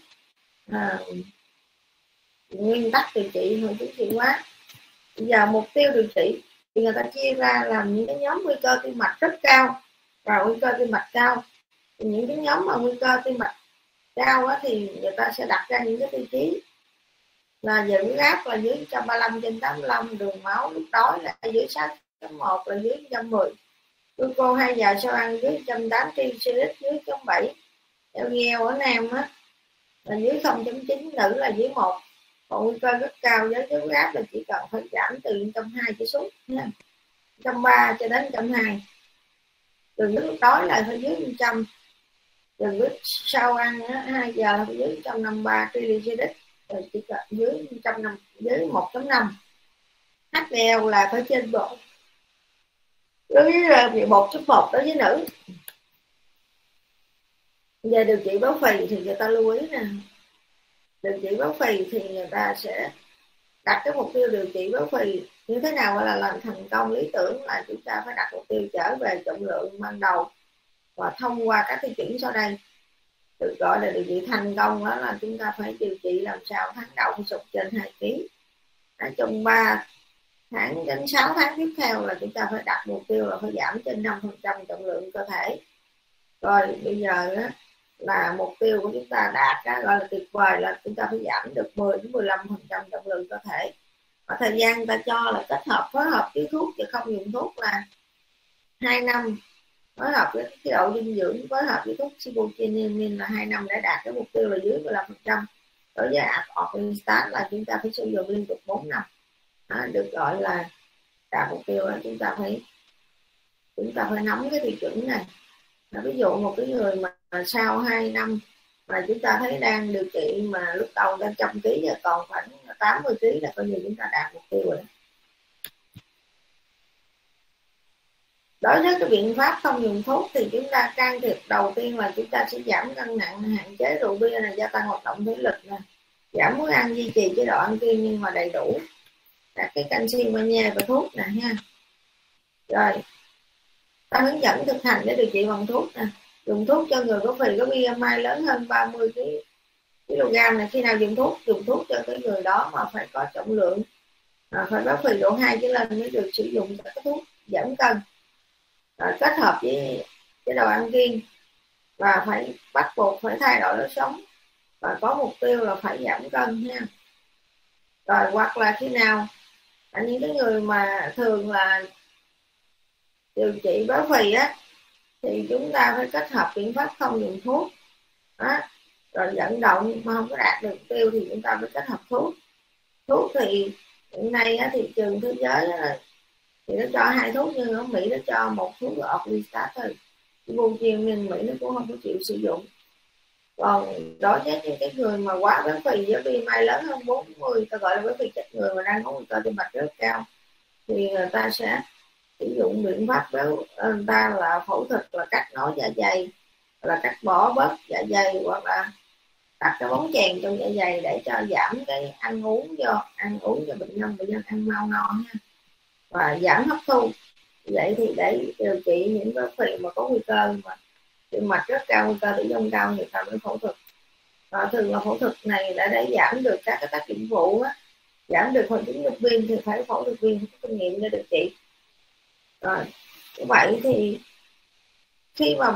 Speaker 1: nguyên tắc điều trị hội chứng chuyển hóa. Bây giờ mục tiêu điều trị thì người ta chia ra làm những cái nhóm nguy cơ tim mạch rất cao và nguy cơ tim mạch cao. Thì những cái nhóm mà nguy cơ tim mạch cao á, thì người ta sẽ đặt ra những cái tiêu chí là về huyết áp là dưới 135/85, đường máu lúc đói là dưới 6.1, là dưới 110, glucose 2 giờ sau ăn dưới 180, triglycerides dưới 0.7, LDL ở nam á là dưới 0.9, nữ là dưới 1, Còn nguy cơ rất cao với cái huyết áp là chỉ cần phải giảm từ 120 trở xuống nha, 130 cho đến 120. Đường huyết đói là phải dưới 100, đường huyết sau ăn 2 giờ là phải dưới 153 triglycerid, rồi chỉ cần dưới 150, dưới 1.5. HDL là phải trên 1. Đối với 1.1 đối với nữ. Về điều trị béo phì thì người ta lưu ý nè, điều trị béo phì thì người ta sẽ đặt cái mục tiêu điều trị béo phì như thế nào gọi là làm thành công lý tưởng, là chúng ta phải đặt mục tiêu trở về trọng lượng ban đầu và thông qua các tiêu chuẩn sau đây. Được gọi là điều trị thành công đó là chúng ta phải điều trị làm sao tháng đầu phải sụt trên 2 kg. Trong 3 tháng đến 6 tháng tiếp theo là chúng ta phải đặt mục tiêu là phải giảm trên 5% trọng lượng cơ thể. Rồi bây giờ đó, là mục tiêu của chúng ta đạt đó, gọi là tuyệt vời, là chúng ta phải giảm được 10-15% trọng lượng cơ thể. Và thời gian người ta cho là kết hợp phối hợp với thuốc chứ không dùng thuốc là 2 năm, phối hợp với chế độ dinh dưỡng, phối hợp với thuốc sibutramine là 2 năm để đạt cái mục tiêu là dưới 15%. Đối với Orlistat là chúng ta phải sử dụng liên tục 4 năm. Đó, được gọi là đạt mục tiêu là chúng ta phải nắm cái tiêu chuẩn này. Ví dụ một cái người mà sau 2 năm mà chúng ta thấy đang điều trị mà lúc đầu đang 100 kg giờ còn khoảng 80 kg là coi như chúng ta đạt mục tiêu rồi. Đối với cái biện pháp không dùng thuốc thì chúng ta can thiệp đầu tiên là chúng ta sẽ giảm cân nặng, hạn chế rượu bia này, gia tăng hoạt động thể lực nè, giảm muối ăn, duy trì chế độ ăn kiêng nhưng mà đầy đủ các cái canxi, magie và thuốc nè ha. Rồi ta hướng dẫn thực hành để điều trị bằng thuốc nè. Dùng thuốc cho người có phì có BMI lớn hơn 30 kg này. Khi nào dùng thuốc cho cái người đó mà phải có trọng lượng phải béo phì độ 2 trở lên mới được sử dụng các cái thuốc giảm cân. Rồi kết hợp với chế độ ăn kiêng và phải bắt buộc phải thay đổi lối sống và có mục tiêu là phải giảm cân nha. Rồi hoặc là khi nào những cái người mà thường là điều trị béo phì á thì chúng ta phải kết hợp biện pháp không dùng thuốc đó. Rồi vận động mà không có đạt được mục tiêu thì chúng ta phải kết hợp thuốc thì hiện nay á, thị trường thế giới á, thì nó cho 2 thuốc, nhưng ở Mỹ nó cho một thuốc là Orlistat thôi, Sibutramine Mỹ nó cũng không có chịu sử dụng. Còn đối với những cái người mà quá béo phì với BMI lớn hơn 40, ta gọi là béo phì chết người mà đang có nguy cơ tim mạch rất cao, thì người ta sẽ sử dụng biện pháp béo, người ta là phẫu thuật là cắt nối dạ dày, là cắt bỏ bớt dạ dày, hoặc là đặt cái bóng chèn trong dạ dày để cho giảm cái ăn uống cho bệnh nhân ăn mau no ha, và giảm hấp thu. Vậy thì để điều trị những béo phì mà có nguy cơ mà tim mạch rất cao, nguy cơ tử vong cao, người ta mới phẫu thuật. Và thường là phẫu thuật này để giảm được các cái tác dụng phụ á, giảm được hội chứng nhịp viên thì phải phẫu thuật viên có kinh nghiệm để điều trị. Rồi vậy thì khi mà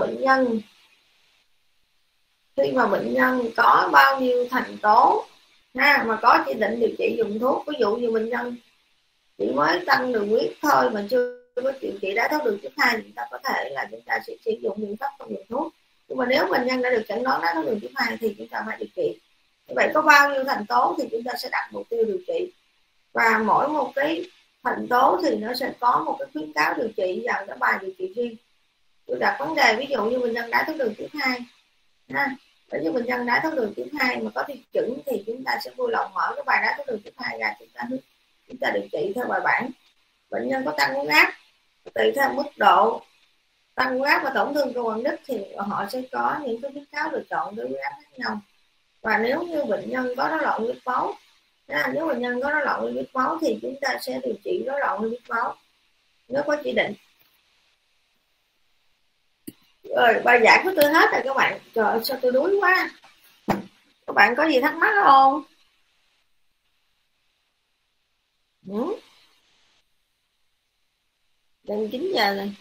Speaker 1: bệnh nhân có bao nhiêu thành tố mà có chỉ định điều trị dùng thuốc, ví dụ như bệnh nhân chỉ mới tăng đường huyết thôi mà chưa có điều trị đái tháo đường type 2, chúng ta có thể là chúng ta sẽ sử dụng biện pháp không dùng thuốc. Nhưng mà nếu bệnh nhân đã được chẩn đoán đái tháo đường type 2 thì chúng ta phải điều trị. Như vậy có bao nhiêu thành tố thì chúng ta sẽ đặt mục tiêu điều trị, và mỗi một cái thành tố thì nó sẽ có một cái khuyến cáo điều trị dành cái bài điều trị riêng. Tôi đặt vấn đề ví dụ như bệnh nhân đái tháo đường type 2 đối với bệnh nhân đái tháo đường type 2 mà có tiêu chuẩn thì chúng ta sẽ vui lòng mở cái bài đái tháo đường type 2 ra, chúng ta điều trị theo bài bản. Bệnh nhân có tăng huyết áp, tùy theo mức độ tăng huyết áp và tổn thương cơ quan đích thì họ sẽ có những cái khuyến cáo lựa chọn đối với áp khác nhau. Và nếu như bệnh nhân có rối loạn lipid máu, nếu bệnh nhân có rối loạn lipid máu thì chúng ta sẽ điều trị rối loạn lipid máu nếu có chỉ định. Rồi bài giảng của tôi hết rồi các bạn. Trời ơi, sao tôi đuối quá. Các bạn có gì thắc mắc không? Gần 9 giờ rồi.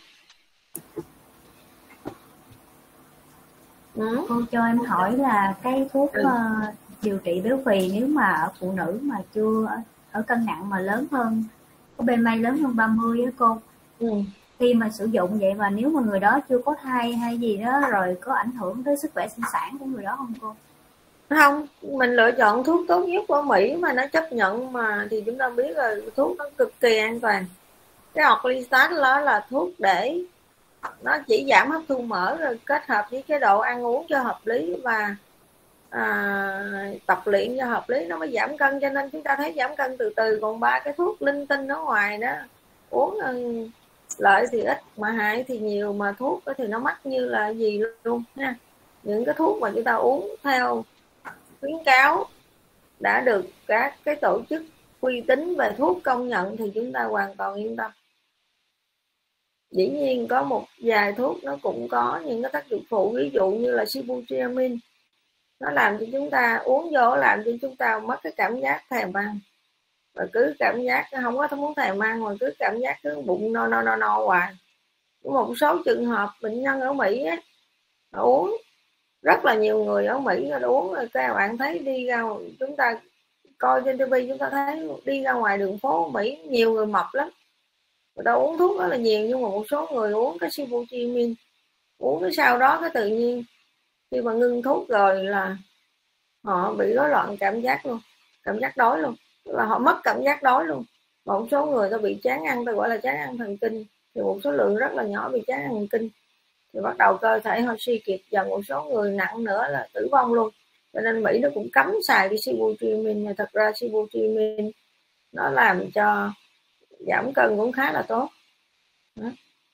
Speaker 2: Cô cho em hỏi là cái thuốc điều trị béo phì nếu mà ở phụ nữ mà chưa ở cân nặng mà lớn hơn, có BMI lớn hơn 30 á cô, khi mà sử dụng vậy, và nếu mà người đó chưa có thai hay gì đó rồi có ảnh hưởng tới sức khỏe sinh sản của người đó không cô?
Speaker 1: Không, mình lựa chọn thuốc tốt nhất của Mỹ mà nó chấp nhận mà thì chúng ta biết rồi, thuốc nó cực kỳ an toàn. Cái Orlistat đó là thuốc để nó chỉ giảm hấp thu mỡ, rồi kết hợp với chế độ ăn uống cho hợp lý và tập luyện cho hợp lý nó mới giảm cân. Cho nên chúng ta thấy giảm cân từ từ, còn ba cái thuốc linh tinh ở ngoài đó uống lợi thì ít mà hại thì nhiều, mà thuốc thì nó mắc như là gì luôn nha. Những cái thuốc mà chúng ta uống theo khuyến cáo đã được các cái tổ chức uy tín về thuốc công nhận thì chúng ta hoàn toàn yên tâm. Dĩ nhiên có một vài thuốc nó cũng có những cái tác dụng phụ, ví dụ như là sibutramine, nó làm cho chúng ta uống vô làm cho chúng ta mất cái cảm giác thèm ăn, và cứ cảm giác không có muốn thèm ăn mà cứ cảm giác cứ bụng no hoài. Có một số trường hợp bệnh nhân ở Mỹ á, uống, rất là nhiều người ở Mỹ uống rồi các bạn thấy đi ra, chúng ta coi trên TV chúng ta thấy đi ra ngoài đường phố Mỹ nhiều người mập lắm, người ta uống thuốc rất là nhiều. Nhưng mà một số người uống cái sibutramine, uống cái sau đó cái tự nhiên khi mà ngưng thuốc rồi là họ bị rối loạn cảm giác luôn, cảm giác đói luôn, là họ mất cảm giác đói luôn. Một số người ta bị chán ăn, ta gọi là chán ăn thần kinh, thì một số lượng rất là nhỏ bị chán ăn thần kinh thì bắt đầu cơ thể họ suy kiệt dần, một số người nặng nữa là tử vong luôn. Cho nên Mỹ nó cũng cấm xài cái sibutramine. Thật ra sibutramine nó làm cho giảm cân cũng khá là tốt đó.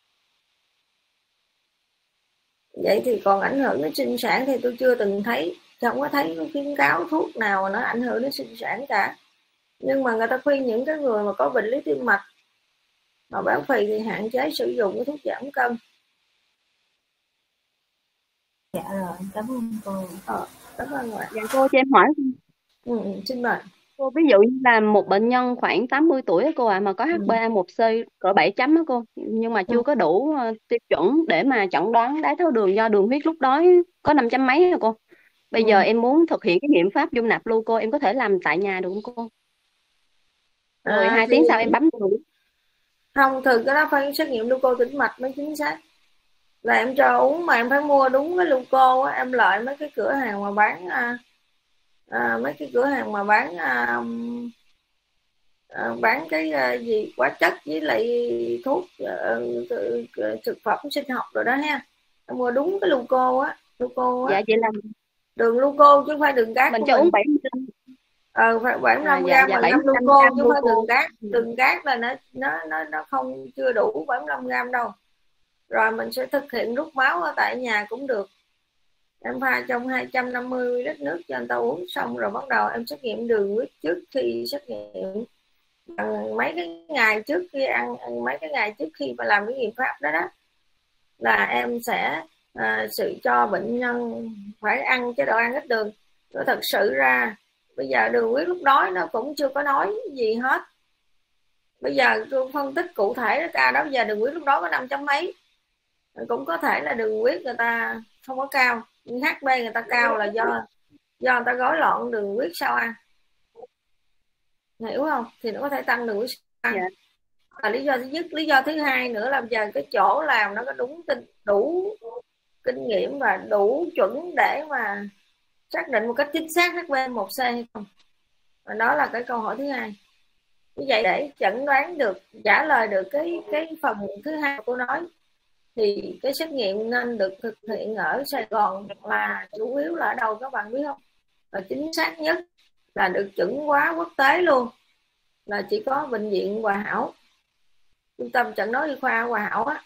Speaker 1: Vậy thì còn ảnh hưởng đến sinh sản thì tôi chưa từng thấy, không có thấy có khuyến cáo thuốc nào nó ảnh hưởng đến sinh sản cả. Nhưng mà người ta khuyên những cái người mà có bệnh lý tim mạch mà béo phì thì hạn chế sử dụng cái thuốc giảm cân.
Speaker 2: Dạ rồi, cảm ơn cô.
Speaker 1: Cảm ơn ạ.
Speaker 3: Dạ cô cho em hỏi.
Speaker 1: Xin mời.
Speaker 3: Cô ví dụ như là một bệnh nhân khoảng 80 tuổi đó cô ạ, mà có HbA1c cỡ 7 chấm đó cô, nhưng mà chưa có đủ tiêu chuẩn để mà chẩn đoán đái tháo đường do đường huyết lúc đó có 5 chấm mấy rồi cô. Bây giờ em muốn thực hiện cái nghiệm pháp dung nạp gluco, em có thể làm tại nhà được không cô? Rồi 2 tiếng sau em bấm đường.
Speaker 1: Không, thường cái đó phải xét nghiệm gluco tĩnh mạch mới chính xác. Là em cho uống mà em phải mua đúng cái gluco á, em lợi mấy cái cửa hàng mà bán bán cái gì hóa chất với lại thuốc thực phẩm sinh học rồi đó ha. Em mua đúng cái gluco á,
Speaker 3: Dạ vậy là
Speaker 1: đường gluco chứ không phải đường cát.
Speaker 3: Mình cho uống
Speaker 1: 75 phải 75 gram mà 5 gluco chứ không phải đường cát. Đường cát là nó không chưa đủ 75 gram đâu. Rồi mình sẽ thực hiện rút máu ở tại nhà cũng được. Em pha trong 250 ml nước cho anh ta uống xong rồi bắt đầu em xét nghiệm đường huyết trước khi xét nghiệm, mấy cái ngày trước khi ăn, mấy cái ngày trước khi mà làm cái nghiệm pháp đó đó là em sẽ sự cho bệnh nhân phải ăn chế độ ăn ít đường. Nó thật sự ra bây giờ đường huyết lúc đó nó cũng chưa có nói gì hết. Bây giờ tôi phân tích cụ thể ca đó, bây giờ đường huyết lúc đó có 5 chấm mấy, cũng có thể là đường huyết người ta không có cao, nhưng HB người ta cao là do người ta rối loạn đường huyết sau ăn, hiểu không? Thì nó có thể tăng đường huyết sau ăn. Và lý do thứ nhất, lý do thứ hai nữa là giờ cái chỗ làm nó có đủ kinh nghiệm và đủ chuẩn để mà xác định một cách chính xác HbA1c hay không. Và đó là cái câu hỏi thứ hai. Như vậy để chẩn đoán được, trả lời được cái phần thứ hai cô nói thì cái xét nghiệm nên được thực hiện ở Sài Gòn là chủ yếu là ở đâu các bạn biết không? Và chính xác nhất là được chuẩn hóa quốc tế luôn là chỉ có bệnh viện Hòa Hảo, trung tâm chẩn đoán y khoa Hòa Hảo á.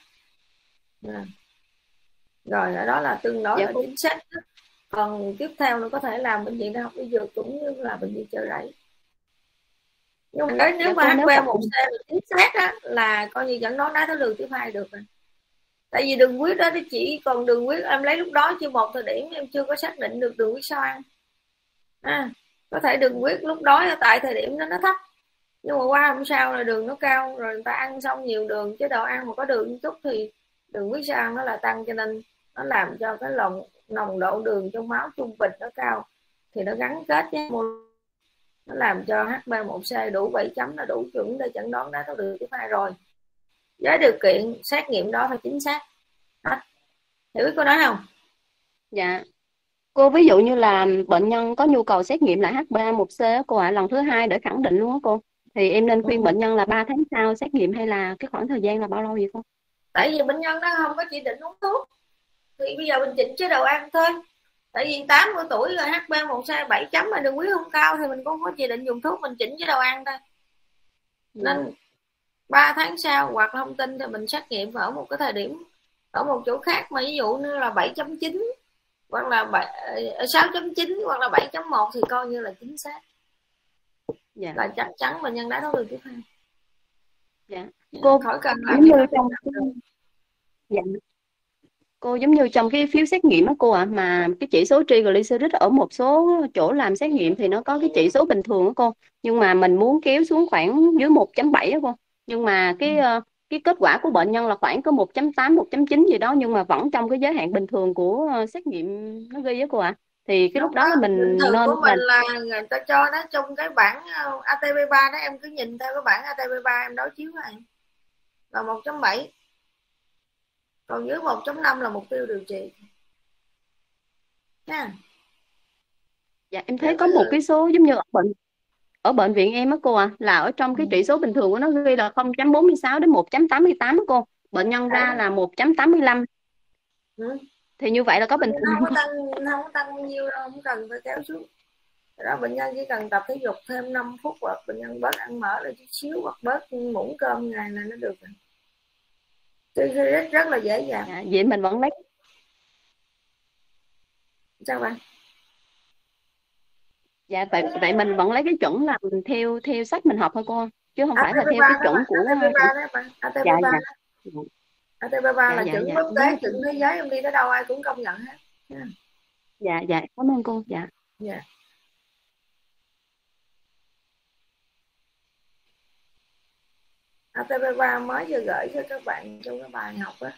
Speaker 1: Rồi ở đó là tương đối là chính xác nhất. Còn tiếp theo nó có thể làm bệnh viện Đại học Y Dược cũng như là bệnh viện Chợ Rẫy. Nhưng mà nếu mà HbA1c là chính xác á, là coi như chẩn đoán đái tháo đường tuyếp 2 được rồi. Tại vì đường huyết đó chỉ còn đường huyết em lấy lúc đó chưa một thời điểm em chưa có xác định được đường huyết sau ăn. Có thể đường huyết lúc đó tại thời điểm đó nó thấp, nhưng mà qua hôm sau là đường nó cao, rồi người ta ăn xong nhiều đường, chế độ ăn mà có đường chút thì đường huyết sau ăn nó là tăng, cho nên nó làm cho cái nồng độ đường trong máu trung bình nó cao, thì nó gắn kết với nó làm cho HbA1c đủ 7 chấm là đủ chuẩn để chẩn đoán đái tháo đường tuyếp 2 rồi. Với điều kiện xét nghiệm đó phải chính xác. Hiểu ý cô nói không?
Speaker 3: Dạ. Cô ví dụ như là bệnh nhân có nhu cầu xét nghiệm lại HbA1c á cô ạ, lần thứ hai để khẳng định luôn á cô. Thì em nên khuyên bệnh nhân là 3 tháng sau xét nghiệm hay là cái khoảng thời gian là bao lâu vậy cô?
Speaker 1: Tại vì bệnh nhân nó không có chỉ định uống thuốc, thì bây giờ mình chỉnh chế độ ăn thôi. Tại vì 80 tuổi rồi HbA1c 7 chấm mà đường huyết không cao thì mình cũng có chỉ định dùng thuốc, mình chỉnh chế độ ăn thôi. Nên 3 tháng sau hoặc là không tin thì mình xét nghiệm ở một cái thời điểm ở một chỗ khác, mà ví dụ như là 7.9 hoặc là 6.9 hoặc là 7.1 thì coi như là chính xác. Là chắc chắn bệnh nhân đái tháo đường tiếp
Speaker 3: 2. Cô
Speaker 1: khỏi cần làm
Speaker 3: giống như trong cô giống như trong cái phiếu xét nghiệm á cô ạ, mà cái chỉ số triglycerides ở một số chỗ làm xét nghiệm thì nó có cái chỉ số bình thường á cô, nhưng mà mình muốn kéo xuống khoảng dưới 1.7 á cô, nhưng mà cái kết quả của bệnh nhân là khoảng có 1.8 1.9 gì đó, nhưng mà vẫn trong cái giới hạn bình thường của xét nghiệm nó ghi á cô ạ. Thì cái lúc đó là mình
Speaker 1: bình thường
Speaker 3: nên
Speaker 1: của mình là người ta cho nó trong cái bảng ATP3 đó, em cứ nhìn theo cái bảng ATP3 em đối chiếu này là 1.7, còn dưới 1.5 là mục tiêu điều trị nha.
Speaker 3: Dạ em thấy có một cái số giống như ở bệnh viện em á cô là ở trong cái chỉ số bình thường của nó ghi là 0.46 đến 1.88 á cô, bệnh nhân ra là 1.85. Thì như vậy là có bình thường
Speaker 1: không có tăng bao nhiêu đâu, không cần phải kéo xuống. Đó, bệnh nhân chỉ cần tập thể dục thêm 5 phút hoặc bệnh nhân bớt ăn mỡ lại chút xíu hoặc bớt muỗng cơm ngày là nó được rồi. Rất là dễ dàng.
Speaker 3: Dạ, vậy mình vẫn lấy.
Speaker 1: Sao bạn?
Speaker 3: Dạ vậy mình vẫn lấy cái chuẩn là mình theo sách mình học thôi cô, chứ không phải là theo cái chuẩn của
Speaker 1: ATP3 đó. ATP3 là chuẩn quốc tế, chuẩn thế giới, em đi tới đâu ai cũng công nhận hết.
Speaker 3: Dạ cảm ơn cô. Dạ.
Speaker 1: ATP3 mới vừa gửi cho các bạn trong cái bài học á,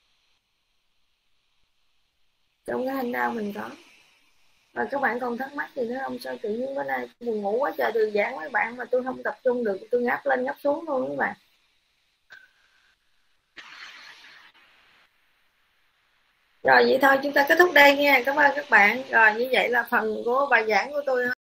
Speaker 1: trong cái handout mình có. Và các bạn còn thắc mắc gì nữa không? Sao tự nhiên bữa nay buồn ngủ quá trời, thư giãn mấy bạn mà tôi không tập trung được, tôi ngáp lên ngáp xuống luôn các bạn. Rồi vậy thôi chúng ta kết thúc đây nha, cảm ơn các bạn. Rồi như vậy là phần của bài giảng của tôi